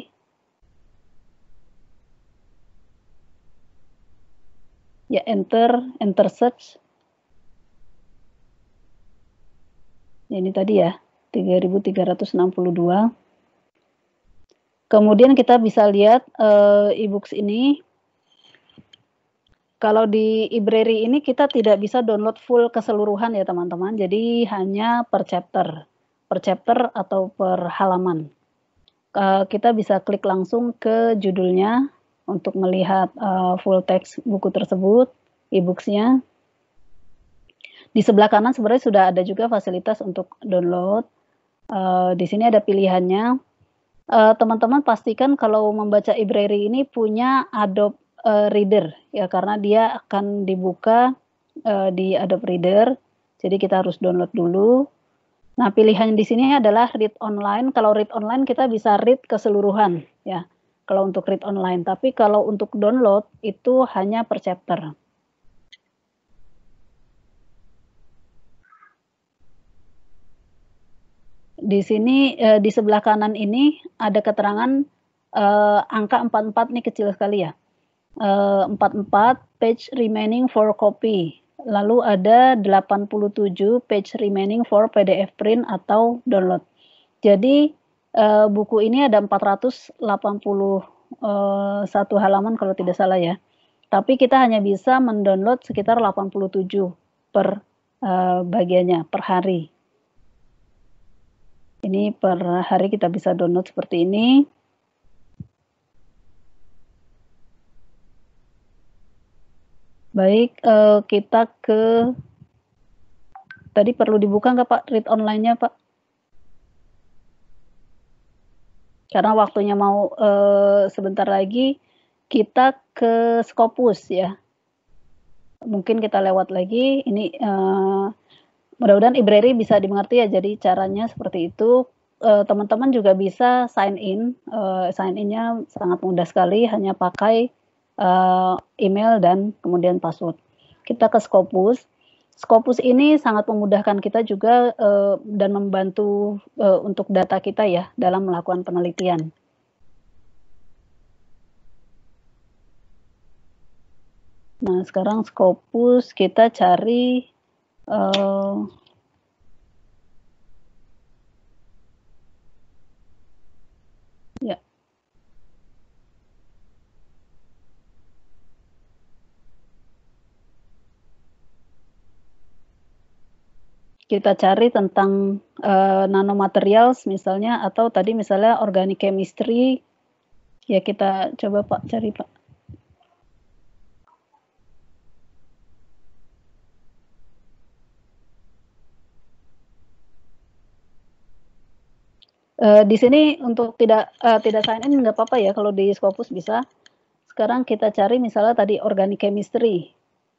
Ya, enter search. Ini tadi ya, 3.362. Kemudian kita bisa lihat e-books ini. Kalau di library ini kita tidak bisa download full keseluruhan ya teman-teman. Jadi hanya per chapter atau per halaman. Kita bisa klik langsung ke judulnya untuk melihat full text buku tersebut, e-books-nya. Di sebelah kanan sebenarnya sudah ada juga fasilitas untuk download. Di sini ada pilihannya. Teman-teman pastikan kalau membaca library ini punya Adobe Reader ya, karena dia akan dibuka di Adobe Reader. Jadi kita harus download dulu. Nah, pilihan di sini adalah read online. Kalau read online kita bisa read keseluruhan ya. Kalau untuk read online, tapi kalau untuk download itu hanya per chapter. Di sini di sebelah kanan ini ada keterangan angka 44 nih kecil sekali ya. 44 page remaining for copy. Lalu ada 87 page remaining for PDF print atau download. Jadi buku ini ada 481 halaman kalau tidak salah ya. Tapi kita hanya bisa mendownload sekitar 87 per bagiannya per hari. Ini per hari kita bisa download seperti ini. Baik, kita ke tadi perlu dibuka nggak Pak read online-nya Pak? Karena waktunya mau sebentar lagi kita ke Scopus ya. Mungkin kita lewat lagi. Ini mudah-mudahan library bisa dimengerti ya. Jadi caranya seperti itu. Teman-teman juga bisa sign in. Sign in-nya sangat mudah sekali. Hanya pakai email dan kemudian password. Kita ke Scopus. Scopus ini sangat memudahkan kita juga dan membantu untuk data kita ya dalam melakukan penelitian. Nah, sekarang Scopus kita cari ya. Kita cari tentang nanomaterials misalnya, atau tadi misalnya organic chemistry. Ya, kita coba Pak cari Pak. Di sini untuk tidak sign in nggak apa-apa ya, kalau di Scopus bisa. Sekarang kita cari misalnya tadi organic chemistry.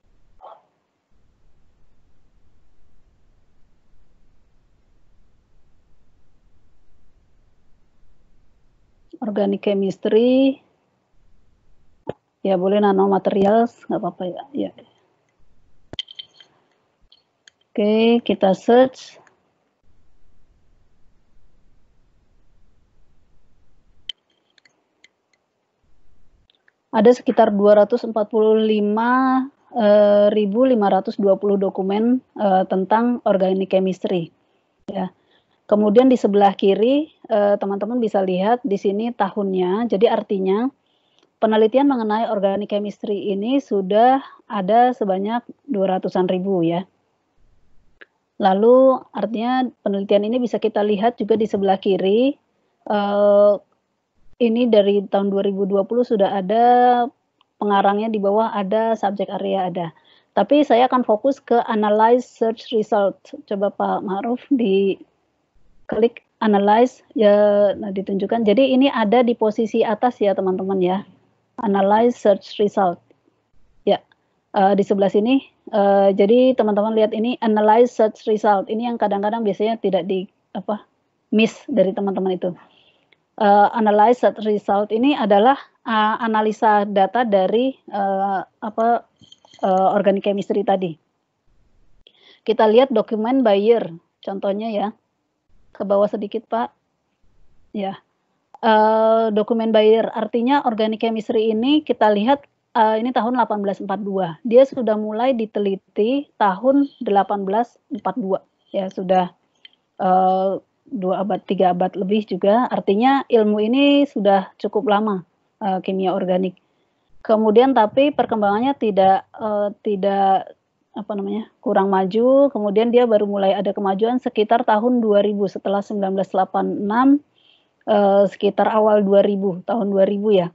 Organic chemistry, ya boleh nanomaterials, nggak apa-apa ya. Ya. Oke, kita search. Ada sekitar 245.520 dokumen tentang organic chemistry. Ya. Kemudian di sebelah kiri, teman-teman bisa lihat di sini tahunnya. Jadi artinya penelitian mengenai organic chemistry ini sudah ada sebanyak 200-an ribu ya. Lalu artinya penelitian ini bisa kita lihat juga di sebelah kiri. Ini dari tahun 2020 sudah ada pengarangnya, di bawah ada subject area ada. Tapi saya akan fokus ke analyze search result. Coba Pak Ma'ruf di klik analyze ya, nah ditunjukkan. Jadi ini ada di posisi atas ya teman-teman ya. Analyze search result. Ya, di sebelah sini. Jadi teman-teman lihat ini analyze search result. Ini yang kadang-kadang biasanya tidak di miss dari teman-teman itu. Analyze search result ini adalah analisa data dari organic chemistry tadi. Kita lihat dokumen buyer, contohnya ya. Ke bawah sedikit Pak. Ya, dokumen buyer artinya organic chemistry ini kita lihat ini tahun 1842. Dia sudah mulai diteliti tahun 1842. Ya sudah 2 abad, 3 abad lebih juga. Artinya ilmu ini sudah cukup lama, kimia organik. Kemudian tapi perkembangannya tidak kurang maju. Kemudian dia baru mulai ada kemajuan sekitar tahun 2000, setelah 1986, sekitar awal 2000, tahun 2000 ya.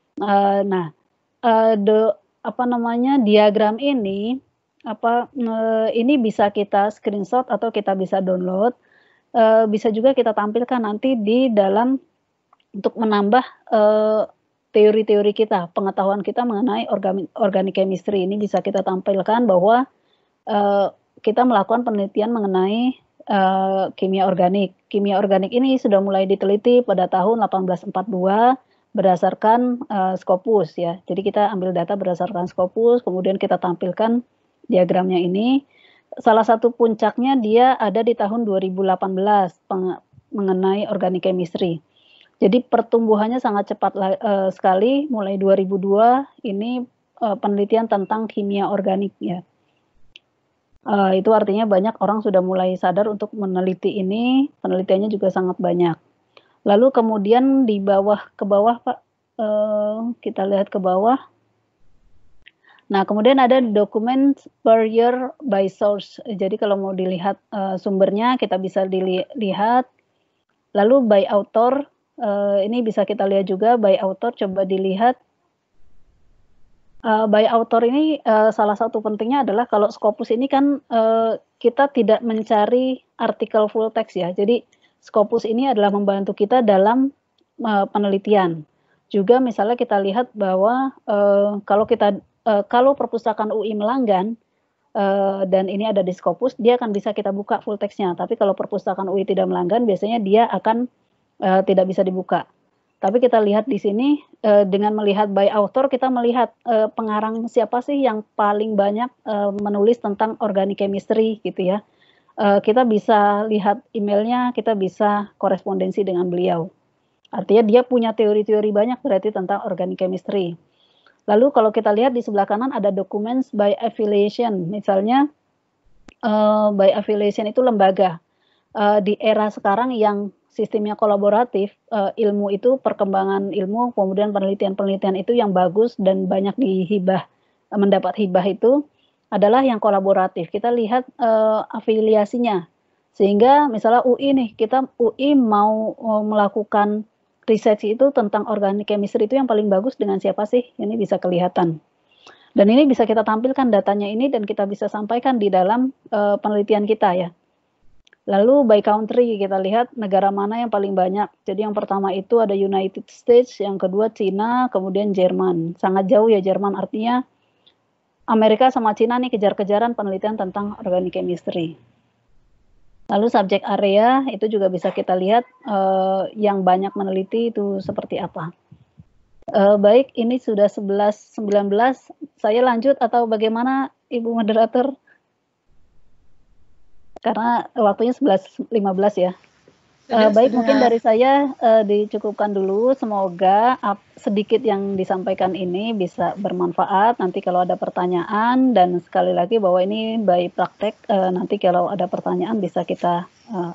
Diagram ini ini bisa kita screenshot atau kita bisa download. Bisa juga kita tampilkan nanti di dalam untuk menambah teori-teori kita, pengetahuan kita mengenai organic chemistry. Ini bisa kita tampilkan bahwa kita melakukan penelitian mengenai kimia organik. Kimia organik ini sudah mulai diteliti pada tahun 1842 berdasarkan Scopus ya. Jadi kita ambil data berdasarkan Scopus, kemudian kita tampilkan diagramnya ini. Salah satu puncaknya dia ada di tahun 2018 mengenai organic chemistry. Jadi pertumbuhannya sangat cepat sekali, mulai 2002 ini penelitian tentang kimia organik ya. Itu artinya banyak orang sudah mulai sadar untuk meneliti ini, penelitiannya juga sangat banyak. Lalu kemudian di bawah, ke bawah Pak, kita lihat ke bawah. Nah kemudian ada dokumen per year by source, jadi kalau mau dilihat sumbernya kita bisa dilihat. Lalu by author, ini bisa kita lihat juga by author, coba dilihat. By author ini salah satu pentingnya adalah kalau Scopus ini kan kita tidak mencari artikel full text ya. Jadi Scopus ini adalah membantu kita dalam penelitian. Juga misalnya kita lihat bahwa kalau perpustakaan UI melanggan dan ini ada di Scopus, dia akan bisa kita buka full text-nya. Tapi kalau perpustakaan UI tidak melanggan, biasanya dia akan tidak bisa dibuka. Tapi kita lihat di sini dengan melihat by author, kita melihat pengarang siapa sih yang paling banyak menulis tentang organic chemistry gitu ya. Kita bisa lihat emailnya, kita bisa korespondensi dengan beliau. Artinya dia punya teori-teori banyak berarti tentang organic chemistry. Lalu kalau kita lihat di sebelah kanan ada documents by affiliation. Misalnya by affiliation itu lembaga. Di era sekarang yang sistemnya kolaboratif, ilmu itu, perkembangan ilmu, kemudian penelitian-penelitian itu yang bagus dan banyak mendapat hibah itu adalah yang kolaboratif. Kita lihat afiliasinya. Sehingga misalnya UI nih, UI mau melakukan research itu tentang organic chemistry itu yang paling bagus dengan siapa sih? Ini bisa kelihatan. Dan ini bisa kita tampilkan datanya ini dan kita bisa sampaikan di dalam penelitian kita ya. Lalu by country kita lihat negara mana yang paling banyak. Jadi yang pertama itu ada United States, yang kedua Cina, kemudian Jerman. Sangat jauh ya Jerman, artinya Amerika sama Cina nih kejar-kejaran penelitian tentang organic chemistry. Lalu subject area itu juga bisa kita lihat yang banyak meneliti itu seperti apa. Baik, ini sudah 11.19. Saya lanjut atau bagaimana Ibu Moderator? Karena waktunya 11.15 ya. Baik, mungkin dari saya dicukupkan dulu. Semoga sedikit yang disampaikan ini bisa bermanfaat. Nanti kalau ada pertanyaan, dan sekali lagi bahwa ini by praktek, nanti kalau ada pertanyaan bisa kita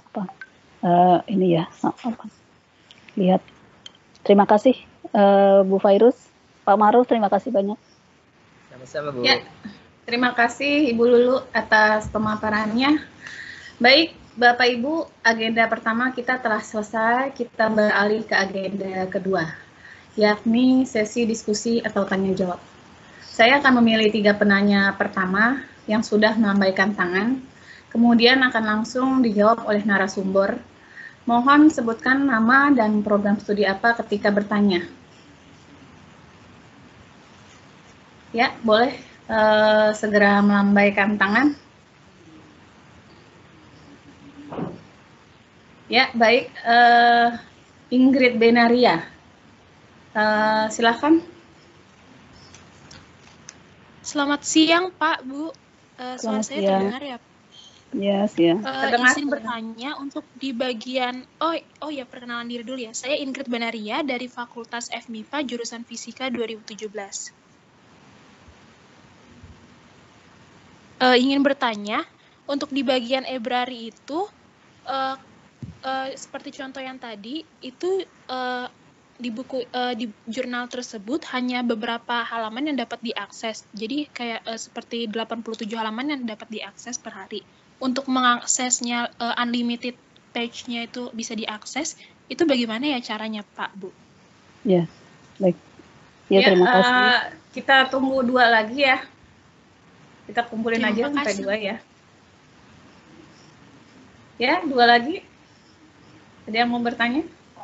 lihat. Terima kasih Bu Fairuz, Pak Maruf, terima kasih banyak. Sama-sama Bu. Ya, terima kasih Ibu Lulu atas pemaparannya. Baik, Bapak Ibu, agenda pertama kita telah selesai, kita beralih ke agenda kedua, yakni sesi diskusi atau tanya jawab. Saya akan memilih 3 penanya pertama yang sudah melambaikan tangan, kemudian akan langsung dijawab oleh narasumber. Mohon sebutkan nama dan program studi apa ketika bertanya. Ya, boleh segera melambaikan tangan. Ya, baik. Ingrid Benaria, silakan. Selamat siang, Pak, Bu. Suara saya terdengar ya? Yes, ya. Izin bertanya untuk di bagian, oh ya, perkenalan diri dulu ya. Saya Ingrid Benaria dari Fakultas FMIPA, jurusan Fisika 2017. Ingin bertanya, untuk di bagian ebrari itu, seperti contoh yang tadi, itu di buku di jurnal tersebut hanya beberapa halaman yang dapat diakses. Jadi kayak seperti 87 halaman yang dapat diakses per hari. Untuk mengaksesnya unlimited page-nya itu bisa diakses, itu bagaimana ya caranya, Pak, Bu? Ya, baik. Ya, terima kasih. Kita tunggu 2 lagi ya. Kita kumpulin aja sampai 2 ya. Ya, 2 lagi. Ada yang mau bertanya?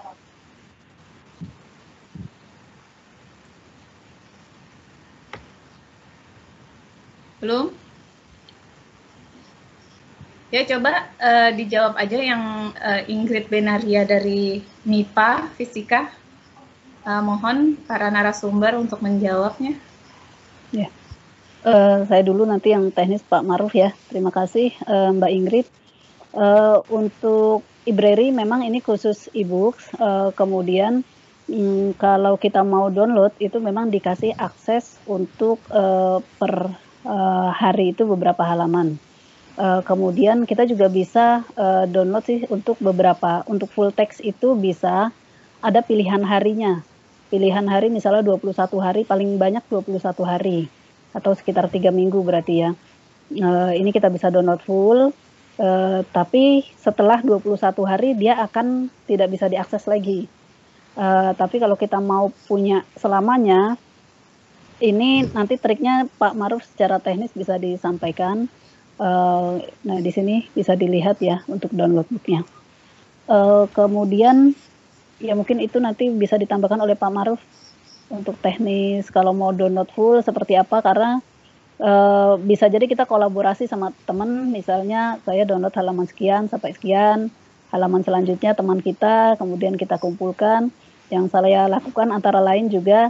Belum? Ya, coba dijawab aja yang Ingrid Benaria dari MIPA Fisika. Mohon para narasumber untuk menjawabnya. Ya, saya dulu, nanti yang teknis Pak Maruf ya. Terima kasih Mbak Ingrid. Untuk library memang ini khusus e-books, kemudian kalau kita mau download itu memang dikasih akses untuk per hari itu beberapa halaman. Kemudian kita juga bisa download sih untuk beberapa, untuk full text itu bisa ada pilihan harinya. Pilihan hari misalnya 21 hari, paling banyak 21 hari, atau sekitar 3 minggu berarti ya. Ini kita bisa download full. Tapi setelah 21 hari dia akan tidak bisa diakses lagi. Tapi kalau kita mau punya selamanya, ini nanti triknya Pak Maruf secara teknis bisa disampaikan. Nah, di sini bisa dilihat ya untuk download booknya. Kemudian ya mungkin itu nanti bisa ditambahkan oleh Pak Maruf untuk teknis kalau mau download full seperti apa, karena bisa jadi kita kolaborasi sama teman, misalnya saya download halaman sekian sampai sekian, halaman selanjutnya teman kita, kemudian kita kumpulkan. Yang saya lakukan antara lain juga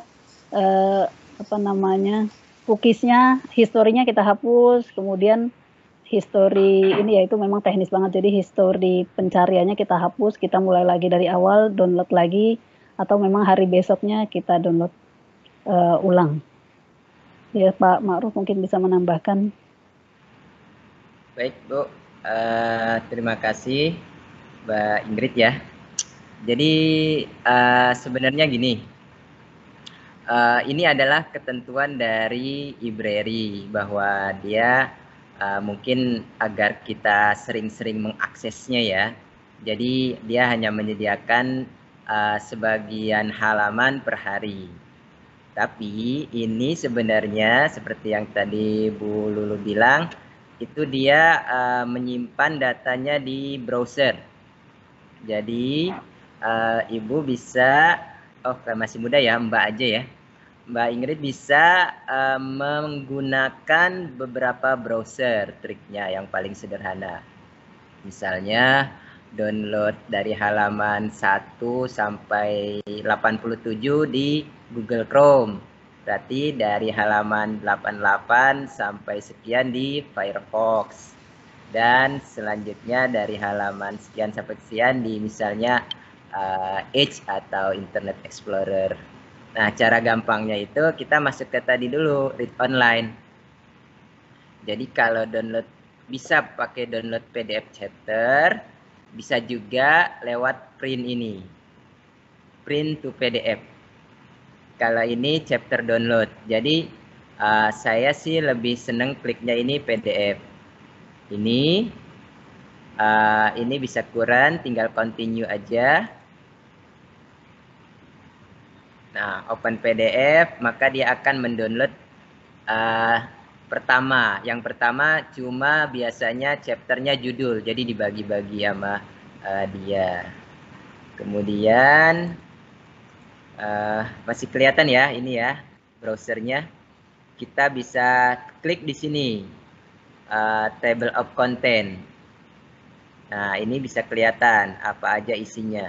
cookies-nya, historinya kita hapus, kemudian history ini ya itu memang teknis banget, jadi history pencariannya kita hapus, kita mulai lagi dari awal, download lagi, atau memang hari besoknya kita download ulang. Ya, Pak Ma'ruf mungkin bisa menambahkan. Baik, Bu. Terima kasih, Mbak Ingrid ya. Jadi sebenarnya gini, ini adalah ketentuan dari library bahwa dia mungkin agar kita sering-sering mengaksesnya ya. Jadi dia hanya menyediakan sebagian halaman per hari. Tapi ini sebenarnya seperti yang tadi Bu Lulu bilang, itu dia menyimpan datanya di browser. Jadi Ibu bisa, masih muda ya, Mbak aja ya. Mbak Ingrid bisa menggunakan beberapa browser, triknya yang paling sederhana. Misalnya download dari halaman 1 sampai 87 di Google Chrome. Berarti dari halaman 88 sampai sekian di Firefox. Dan selanjutnya dari halaman sekian sampai sekian di misalnya Edge atau Internet Explorer. Nah, cara gampangnya itu kita masuk ke tadi dulu, read online. Jadi kalau download, bisa pakai download PDF chapter, bisa juga lewat print ini. Print to PDF. Kalau ini chapter download. Jadi saya sih lebih seneng kliknya ini PDF. Ini bisa kurang, tinggal continue aja. Nah, open PDF, maka dia akan mendownload pertama. Yang pertama cuma biasanya chapternya judul, jadi dibagi-bagi sama dia. Kemudian masih kelihatan ya ini ya browsernya. Kita bisa klik di sini table of content. Nah, ini bisa kelihatan apa aja isinya.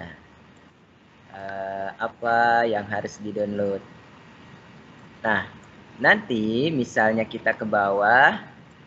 Apa yang harus di-download. Nah, nanti misalnya kita ke bawah,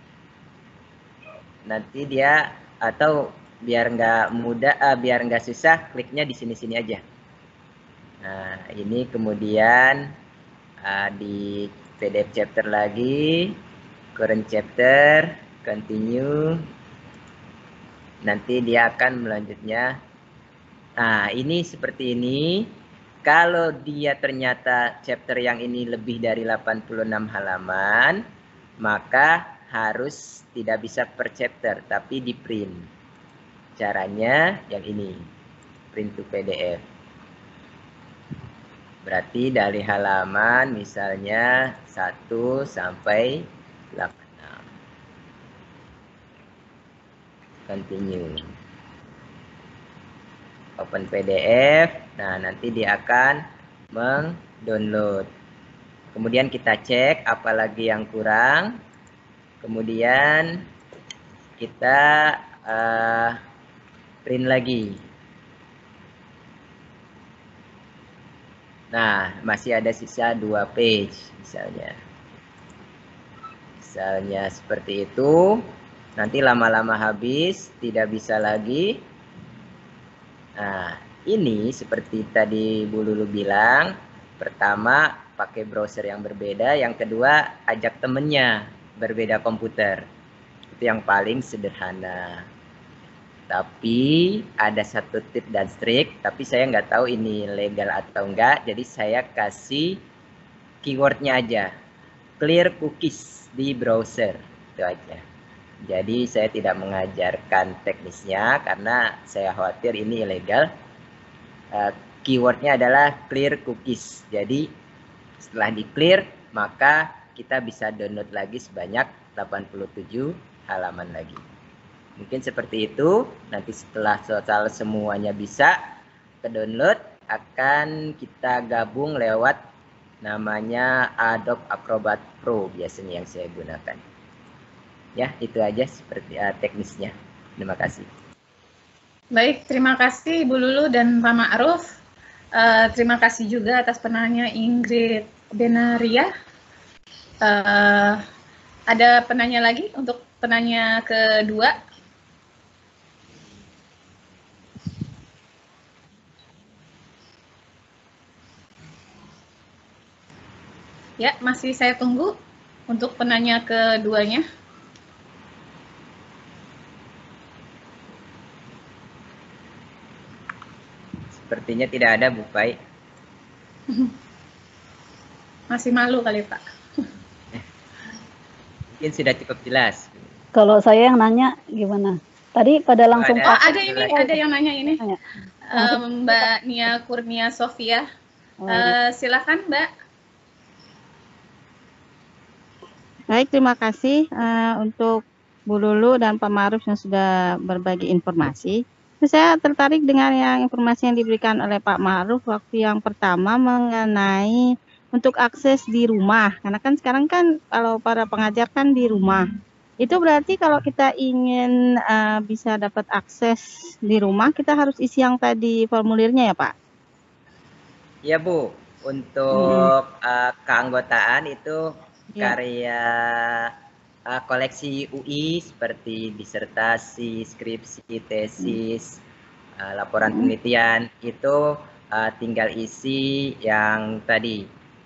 nanti dia, atau biar nggak mudah, biar nggak susah, kliknya di sini-sini aja. Nah, ini kemudian di PDF chapter lagi, current chapter, continue. Nanti dia akan melanjutnya. Nah, ini seperti ini. Kalau dia ternyata chapter yang ini lebih dari 86 halaman, maka harus tidak bisa per chapter, tapi di print. Caranya yang ini, print to PDF. Berarti dari halaman misalnya 1 sampai 86. Continue. Open PDF. Nah, nanti dia akan meng-download. Kemudian kita cek apalagi yang kurang. Kemudian kita print lagi. Nah, masih ada sisa 2 page misalnya. Misalnya seperti itu. Nanti lama-lama habis, tidak bisa lagi. Nah, ini seperti tadi Bu Lulu bilang, pertama pakai browser yang berbeda, yang kedua ajak temennya berbeda komputer. Itu yang paling sederhana. Tapi ada satu tip dan trik, tapi saya nggak tahu ini legal atau enggak, jadi saya kasih keywordnya aja. Clear cookies di browser, itu aja. Jadi saya tidak mengajarkan teknisnya karena saya khawatir ini ilegal. Keywordnya adalah clear cookies. Jadi setelah di clear, maka kita bisa download lagi sebanyak 87 halaman lagi. Mungkin seperti itu. Nanti setelah total semuanya bisa ke download, akan kita gabung lewat namanya Adobe Acrobat Pro biasanya yang saya gunakan. Ya, itu aja seperti teknisnya. Terima kasih. Baik, terima kasih Ibu Lulu dan Pak Ma'ruf. Terima kasih juga atas penanya Ingrid Benaria. Ada penanya lagi untuk penanya kedua? Ya, masih saya tunggu untuk penanya keduanya. Sepertinya tidak ada, Bu Pai. Masih malu kali, Pak. Mungkin sudah cukup jelas. Kalau saya yang nanya gimana? Tadi pada langsung ada ini, ada yang nanya ini. Mbak Nia Kurnia Sofia. Silakan, Mbak. Baik, terima kasih untuk Bu Lulu dan Pak Maruf yang sudah berbagi informasi. Terus saya tertarik dengan yang informasi yang diberikan oleh Pak Maruf waktu yang pertama mengenai untuk akses di rumah. Karena kan sekarang kan kalau para pengajar kan di rumah. Itu berarti kalau kita ingin bisa dapat akses di rumah, kita harus isi yang tadi formulirnya ya Pak? Ya Bu, untuk keanggotaan itu Ya. karya koleksi UI seperti disertasi, skripsi, tesis, laporan penelitian itu tinggal isi yang tadi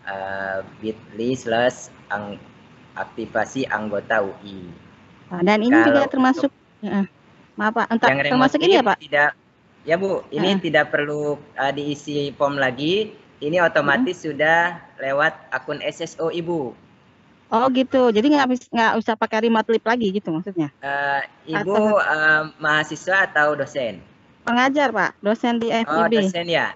bit.ly/aktivasi anggota UI. Dan ini Kalau juga termasuk maaf Pak, yang termasuk ini ya Pak? Tidak, ya Bu, ini tidak perlu diisi form lagi. Ini otomatis sudah lewat akun SSO Ibu. Oh gitu, jadi nggak usah pakai remote lib lagi gitu maksudnya? Ibu mahasiswa atau dosen? Pengajar Pak, dosen di FIB. Oh dosen ya.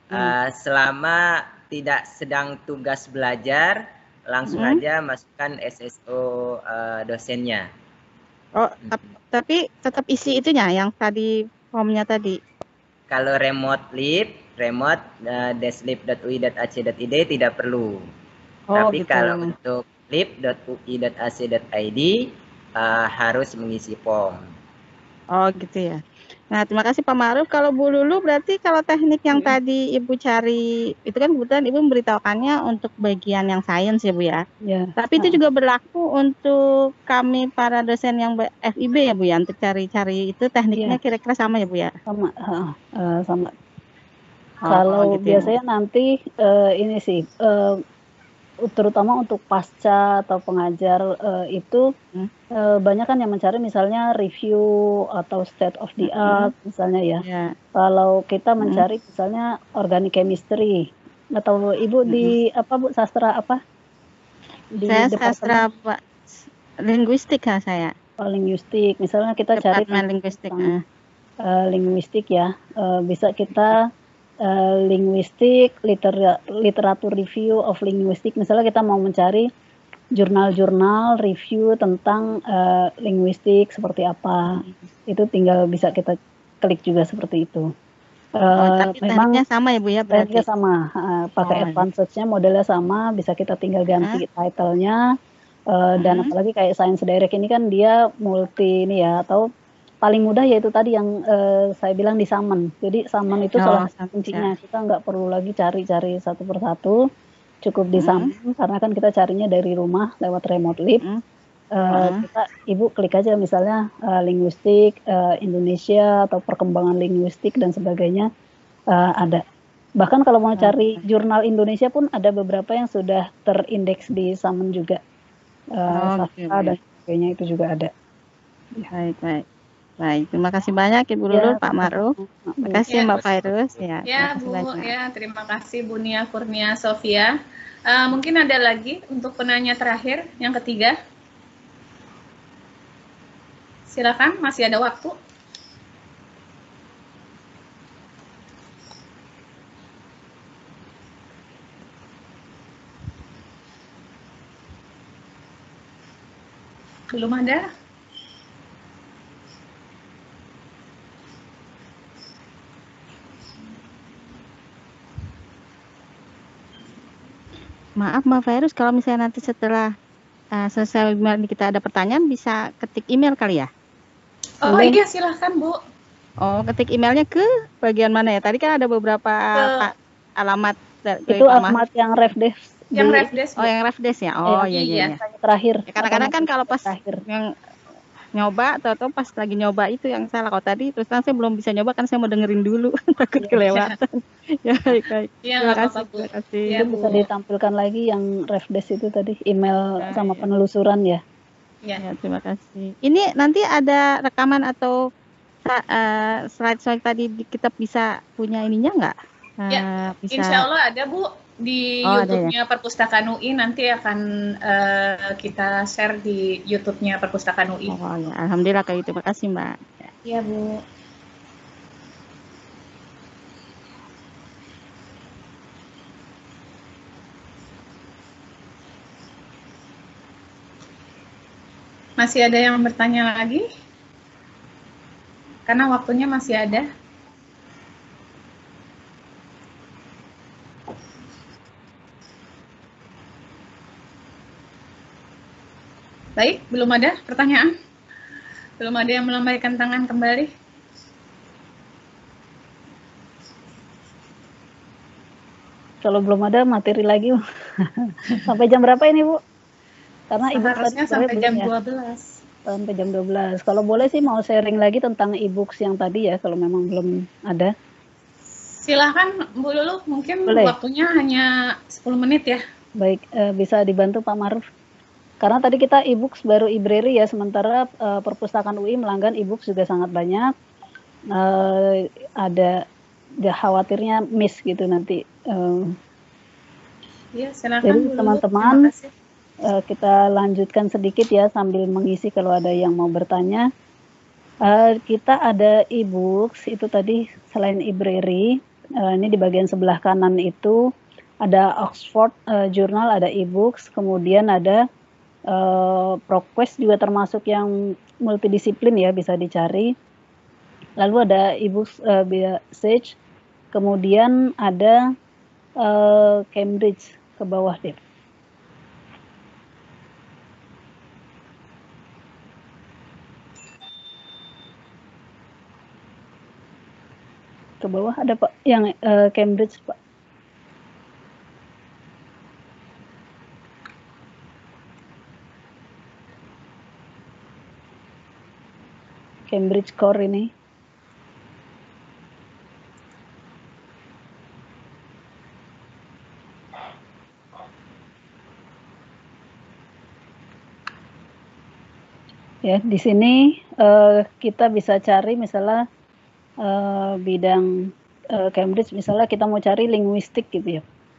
Selama tidak sedang tugas belajar, langsung aja masukkan SSO dosennya. Oh, tapi tetap isi itunya yang tadi formnya tadi. Kalau remote lib, remote-lib.ui.ac.id tidak perlu. Tapi gitu. kalau untuk lib.ui.ac.id harus mengisi form. Oh gitu ya. Nah terima kasih Pak Maruf. Kalau Bu Lulu berarti kalau teknik yang tadi Ibu cari itu kan kebetulan Ibu memberitahukannya untuk bagian yang sains ya Bu ya. Ya. Tapi itu juga berlaku untuk kami para dosen yang FIB ya Bu ya, untuk cari-cari itu tekniknya kira-kira sama ya Bu ya? Sama, sama. Kalau gitu biasanya nanti ini sih terutama untuk pasca atau pengajar itu banyak kan yang mencari misalnya review atau state of the art misalnya ya. Kalau kita mencari misalnya organic chemistry atau Ibu di apa Bu, sastra apa? Di saya sastra Pak, linguistik kan saya. Oh, linguistik. Misalnya kita cari linguistik. Linguistik ya, bisa kita linguistik, literatur review of linguistik. Misalnya kita mau mencari jurnal-jurnal review tentang linguistik seperti apa, itu tinggal bisa kita klik juga seperti itu. Tapi memang sama ya Bu ya berarti? Tekniknya sama, pakai advanced search-nya modelnya sama, bisa kita tinggal ganti title-nya, dan apalagi kayak Science Direct ini kan dia multi ini ya, atau paling mudah yaitu tadi yang saya bilang di summon. Jadi summon itu salah satu kuncinya. Kita nggak perlu lagi cari-cari satu persatu, cukup di summon karena kan kita carinya dari rumah lewat remote lib. Ibu klik aja misalnya linguistik Indonesia atau perkembangan linguistik dan sebagainya ada. Bahkan kalau mau cari jurnal Indonesia pun ada beberapa yang sudah terindeks di summon juga. Sastra dan sebagainya itu juga ada. Baik, terima kasih banyak Ibu Lulu, Pak Maruf. Terima kasih Mbak Fairuz. Ya Bu, terima kasih Bu Nia Kurnia Sofia. Mungkin ada lagi untuk penanya terakhir, yang ketiga. Silakan, masih ada waktu. Belum ada? Maaf Mbak Fairuz, kalau misalnya nanti setelah selesai webinar ini kita ada pertanyaan, bisa ketik email kali ya? Oh iya, silahkan Bu. Oh, ketik emailnya ke bagian mana ya? Tadi kan ada beberapa alamat. Itu alamat yang refdesk. Yang refdesk. Oh, yang refdesk ya? Oh iya. Terakhir. Kadang-kadang kan kalau pas yang nyoba atau pas lagi nyoba itu yang salah. Kalau tadi terus kan saya belum bisa nyoba kan saya mau dengerin dulu takut kelewatan. Ya baik. Terima kasih. Itu bisa ditampilkan lagi yang refdesk itu tadi email sama penelusuran ya. Ya, terima kasih. Ini nanti ada rekaman atau slide tadi kita bisa punya ininya nggak? Insya Allah ada Bu. Di YouTube-nya Perpustakaan UI nanti akan kita share di YouTube-nya Perpustakaan UI. Oh ya, alhamdulillah kayak gitu. Terima kasih Mbak. Iya Bu. Masih ada yang bertanya lagi? Karena waktunya masih ada. Baik, belum ada pertanyaan? Belum ada yang melambaikan tangan kembali? Kalau belum ada materi lagi, sampai jam berapa ini Bu? Karena Ibu Seharusnya sampai jam 12. Sampai jam 12. Kalau boleh sih mau sharing lagi tentang e-books yang tadi ya, kalau memang belum ada. Silahkan Bu Lulu, mungkin Boleh. Waktunya hanya 10 menit ya. Baik, bisa dibantu Pak Maruf. Karena tadi kita e-books baru e-library ya, sementara perpustakaan UI melanggan e-books juga sangat banyak. Ada khawatirnya miss gitu nanti. Ya, silakan Jadi Bu Lulu. teman-teman kita lanjutkan sedikit ya sambil mengisi kalau ada yang mau bertanya. Kita ada e-books itu tadi selain e-library, ini di bagian sebelah kanan itu ada Oxford Journal, ada e-books, kemudian ada ProQuest juga termasuk yang multidisiplin ya, bisa dicari. Lalu ada e-books Sage, kemudian ada Cambridge ke bawah deh. Ke bawah ada Pak yang Cambridge Pak. Cambridge Core ini. Ya, di sini kita bisa cari misalnya bidang Cambridge, misalnya kita mau cari linguistik gitu ya.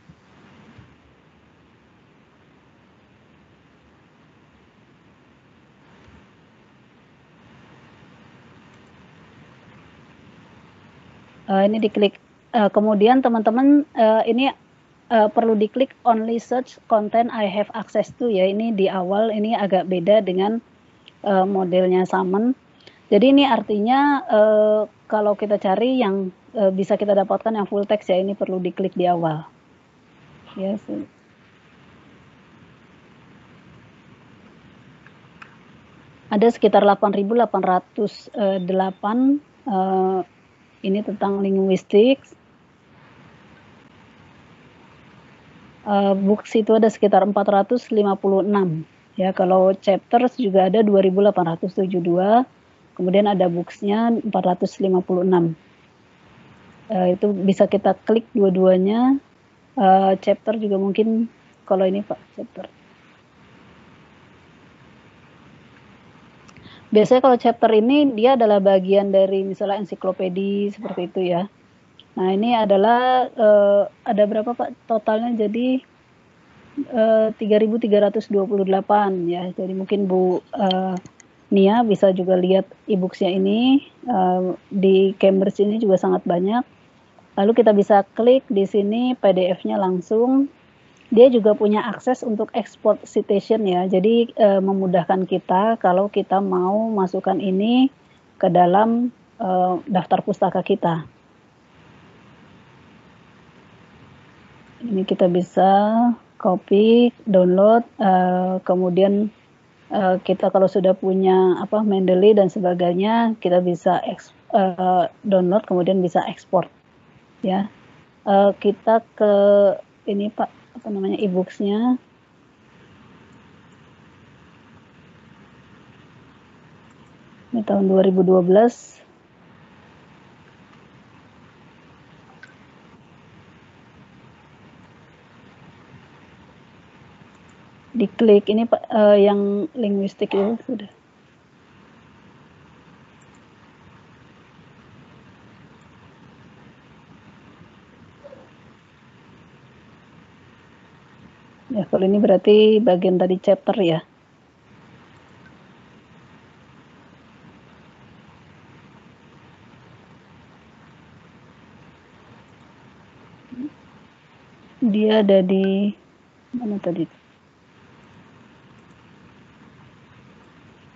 Ini diklik, kemudian teman-teman ini perlu diklik only search content I have access to ya. Ini di awal ini agak beda dengan modelnya Summon. Jadi ini artinya kalau kita cari yang bisa kita dapatkan yang full text ya, ini perlu diklik di awal. Ya, ada sekitar 8.808 ini tentang linguistik. Books itu ada sekitar 456 ya. Kalau chapters juga ada 2.872, kemudian ada books-nya 456. Itu bisa kita klik dua-duanya. Chapter juga mungkin kalau ini Pak, chapter. Biasanya kalau chapter ini dia adalah bagian dari misalnya ensiklopedia seperti itu ya. Nah ini adalah ada berapa Pak totalnya, jadi 3.328 ya. Jadi mungkin Bu Nia bisa juga lihat e-booksnya ini, di Cambridge ini juga sangat banyak. Lalu kita bisa klik di sini PDF-nya langsung. Dia juga punya akses untuk export citation ya. Jadi memudahkan kita kalau kita mau masukkan ini ke dalam daftar pustaka kita. Ini kita bisa copy, download, kemudian kita kalau sudah punya Mendeley dan sebagainya, kita bisa download kemudian bisa ekspor ya. Kita ke ini Pak, e-books-nya. Ini tahun 2012. Diklik ini Pak, yang linguistik itu sudah. Ya, kalau ini berarti bagian tadi chapter ya. Dia ada di mana tadi?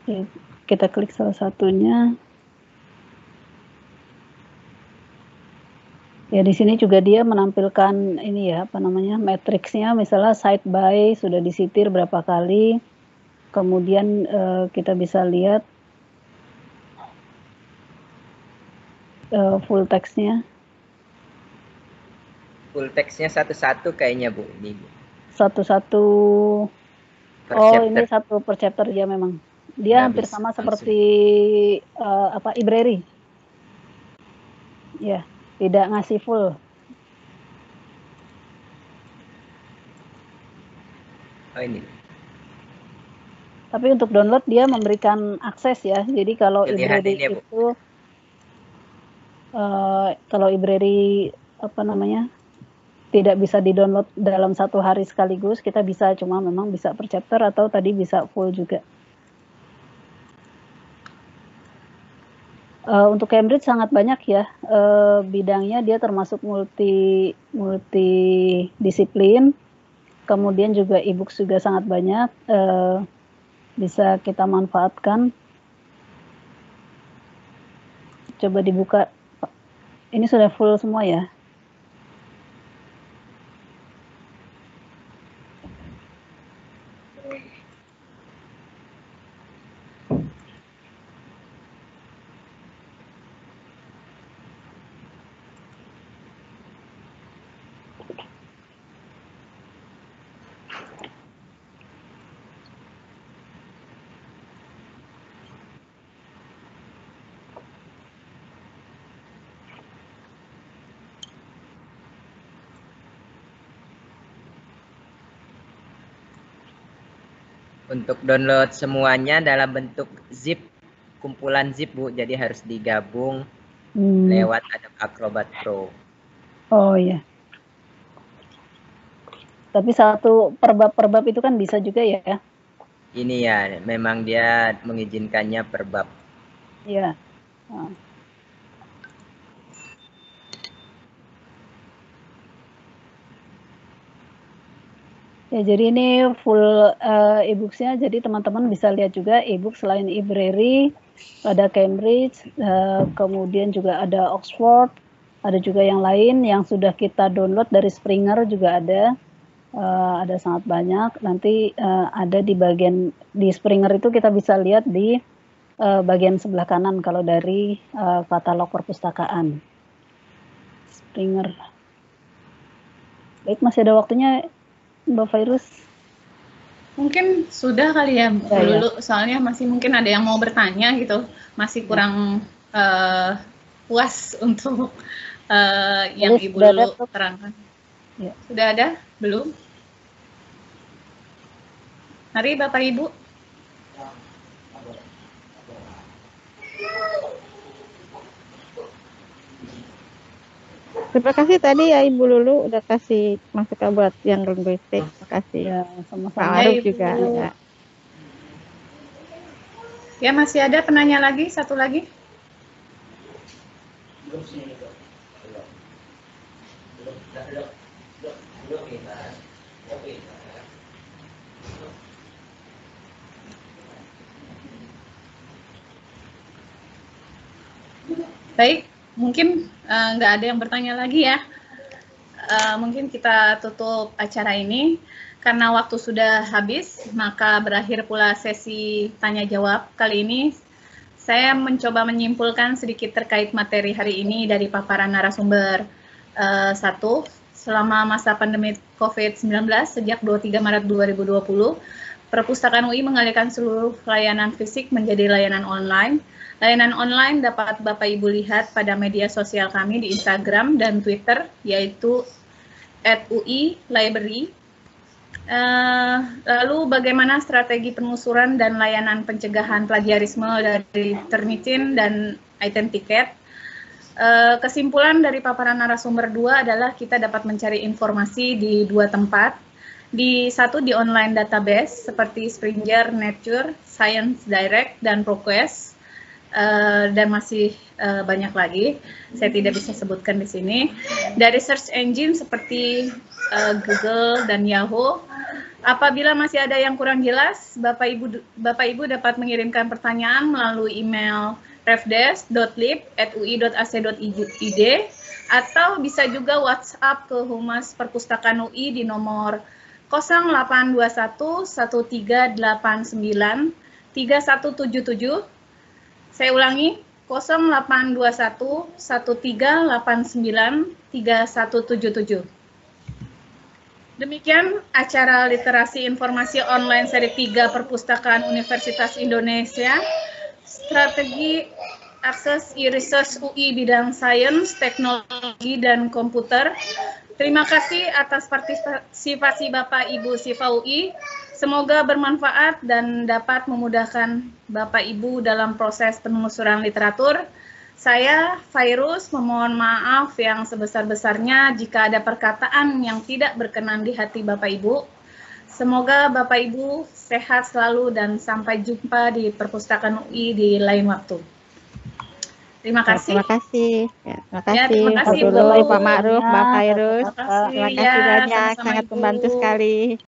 Oke, kita klik salah satunya. Ya, di sini juga dia menampilkan ini ya, apa namanya, matriksnya, misalnya site by sudah disitir berapa kali, kemudian kita bisa lihat full text-nya. Full text-nya satu-satu kayaknya Bu, ini Bu. Satu-satu, Per oh chapter. ini satu per chapter ya memang. Dia Nggak hampir bisa sama langsung. seperti apa, library. Ya, tidak ngasih full. Oh ini. Tapi untuk download dia memberikan akses ya. Jadi kalau Lihat library ini ya, Bu. itu kalau library apa namanya tidak bisa di-download dalam satu hari sekaligus, kita bisa cuma memang bisa per chapter atau tadi bisa full juga. Untuk Cambridge sangat banyak ya bidangnya, dia termasuk multidisiplin. Kemudian juga e-books juga sangat banyak, bisa kita manfaatkan. Coba dibuka. Ini sudah full semua ya. Untuk download semuanya dalam bentuk zip, kumpulan zip Bu, jadi harus digabung lewat Adobe Acrobat Pro. Oh iya. Tapi satu per bab itu kan bisa juga ya? Ini ya, memang dia mengizinkannya per bab. Iya. Ya, jadi ini full e-books-nya, jadi teman-teman bisa lihat juga e-book selain library, ada Cambridge, kemudian juga ada Oxford, ada juga yang lain yang sudah kita download dari Springer juga ada sangat banyak. Nanti ada di bagian di Springer itu kita bisa lihat di bagian sebelah kanan kalau dari katalog perpustakaan. Springer. Baik, masih ada waktunya Mbak Virus. Mungkin sudah kali ya Bu Ya, Lulu, soalnya masih mungkin ada yang mau bertanya gitu, masih kurang puas untuk yang Liz, Ibu sudah ada, Lulu terangkan. Ya. Sudah ada? Belum? Mari Bapak Ibu. Terima kasih tadi ya Ibu Lulu udah kasih masukan buat yang linguistik. Terima kasih. Ya, Pak sama-sama. Aruf Ibu. juga. Ya. Ya, masih ada penanya lagi, satu lagi. Baik, mungkin nggak ada yang bertanya lagi ya. Mungkin kita tutup acara ini. Karena waktu sudah habis, maka berakhir pula sesi tanya-jawab kali ini. Saya mencoba menyimpulkan sedikit terkait materi hari ini dari paparan narasumber. Satu, selama masa pandemi COVID-19 sejak 23 Maret 2020, Perpustakaan UI mengalihkan seluruh layanan fisik menjadi layanan online. Layanan online dapat Bapak Ibu lihat pada media sosial kami di Instagram dan Twitter, yaitu @UI_library. Lalu bagaimana strategi penelusuran dan layanan pencegahan plagiarisme dari Turnitin dan Itemticket. Kesimpulan dari paparan narasumber 2 adalah kita dapat mencari informasi di dua tempat. Satu di online database seperti Springer, Nature, Science Direct, dan ProQuest, dan masih banyak lagi. Saya tidak bisa sebutkan di sini. Dari search engine seperti Google dan Yahoo, Apabila masih ada yang kurang jelas, Bapak Ibu dapat mengirimkan pertanyaan melalui email refdes.lib@ui.ac.id atau bisa juga WhatsApp ke Humas Perpustakaan UI di nomor 0821 1389 3177. Saya ulangi, 0821 1389 3177. Demikian acara literasi informasi online seri 3 Perpustakaan Universitas Indonesia, strategi akses e-research UI bidang sains, teknologi, dan komputer. Terima kasih atas partisipasi Bapak Ibu Sifa UI. Semoga bermanfaat dan dapat memudahkan Bapak Ibu dalam proses penelusuran literatur. Saya, Fairuz, memohon maaf yang sebesar-besarnya jika ada perkataan yang tidak berkenan di hati Bapak Ibu. Semoga Bapak Ibu sehat selalu dan sampai jumpa di Perpustakaan UI di lain waktu. Terima kasih. Terima kasih. Ya, terima kasih. Ya, terima kasih, Dulu, Bu. Pak Ma'ruf, Mbak Fairuz. Terima kasih, Terima kasih ya, banyak, sama-sama, sangat Ibu. membantu sekali.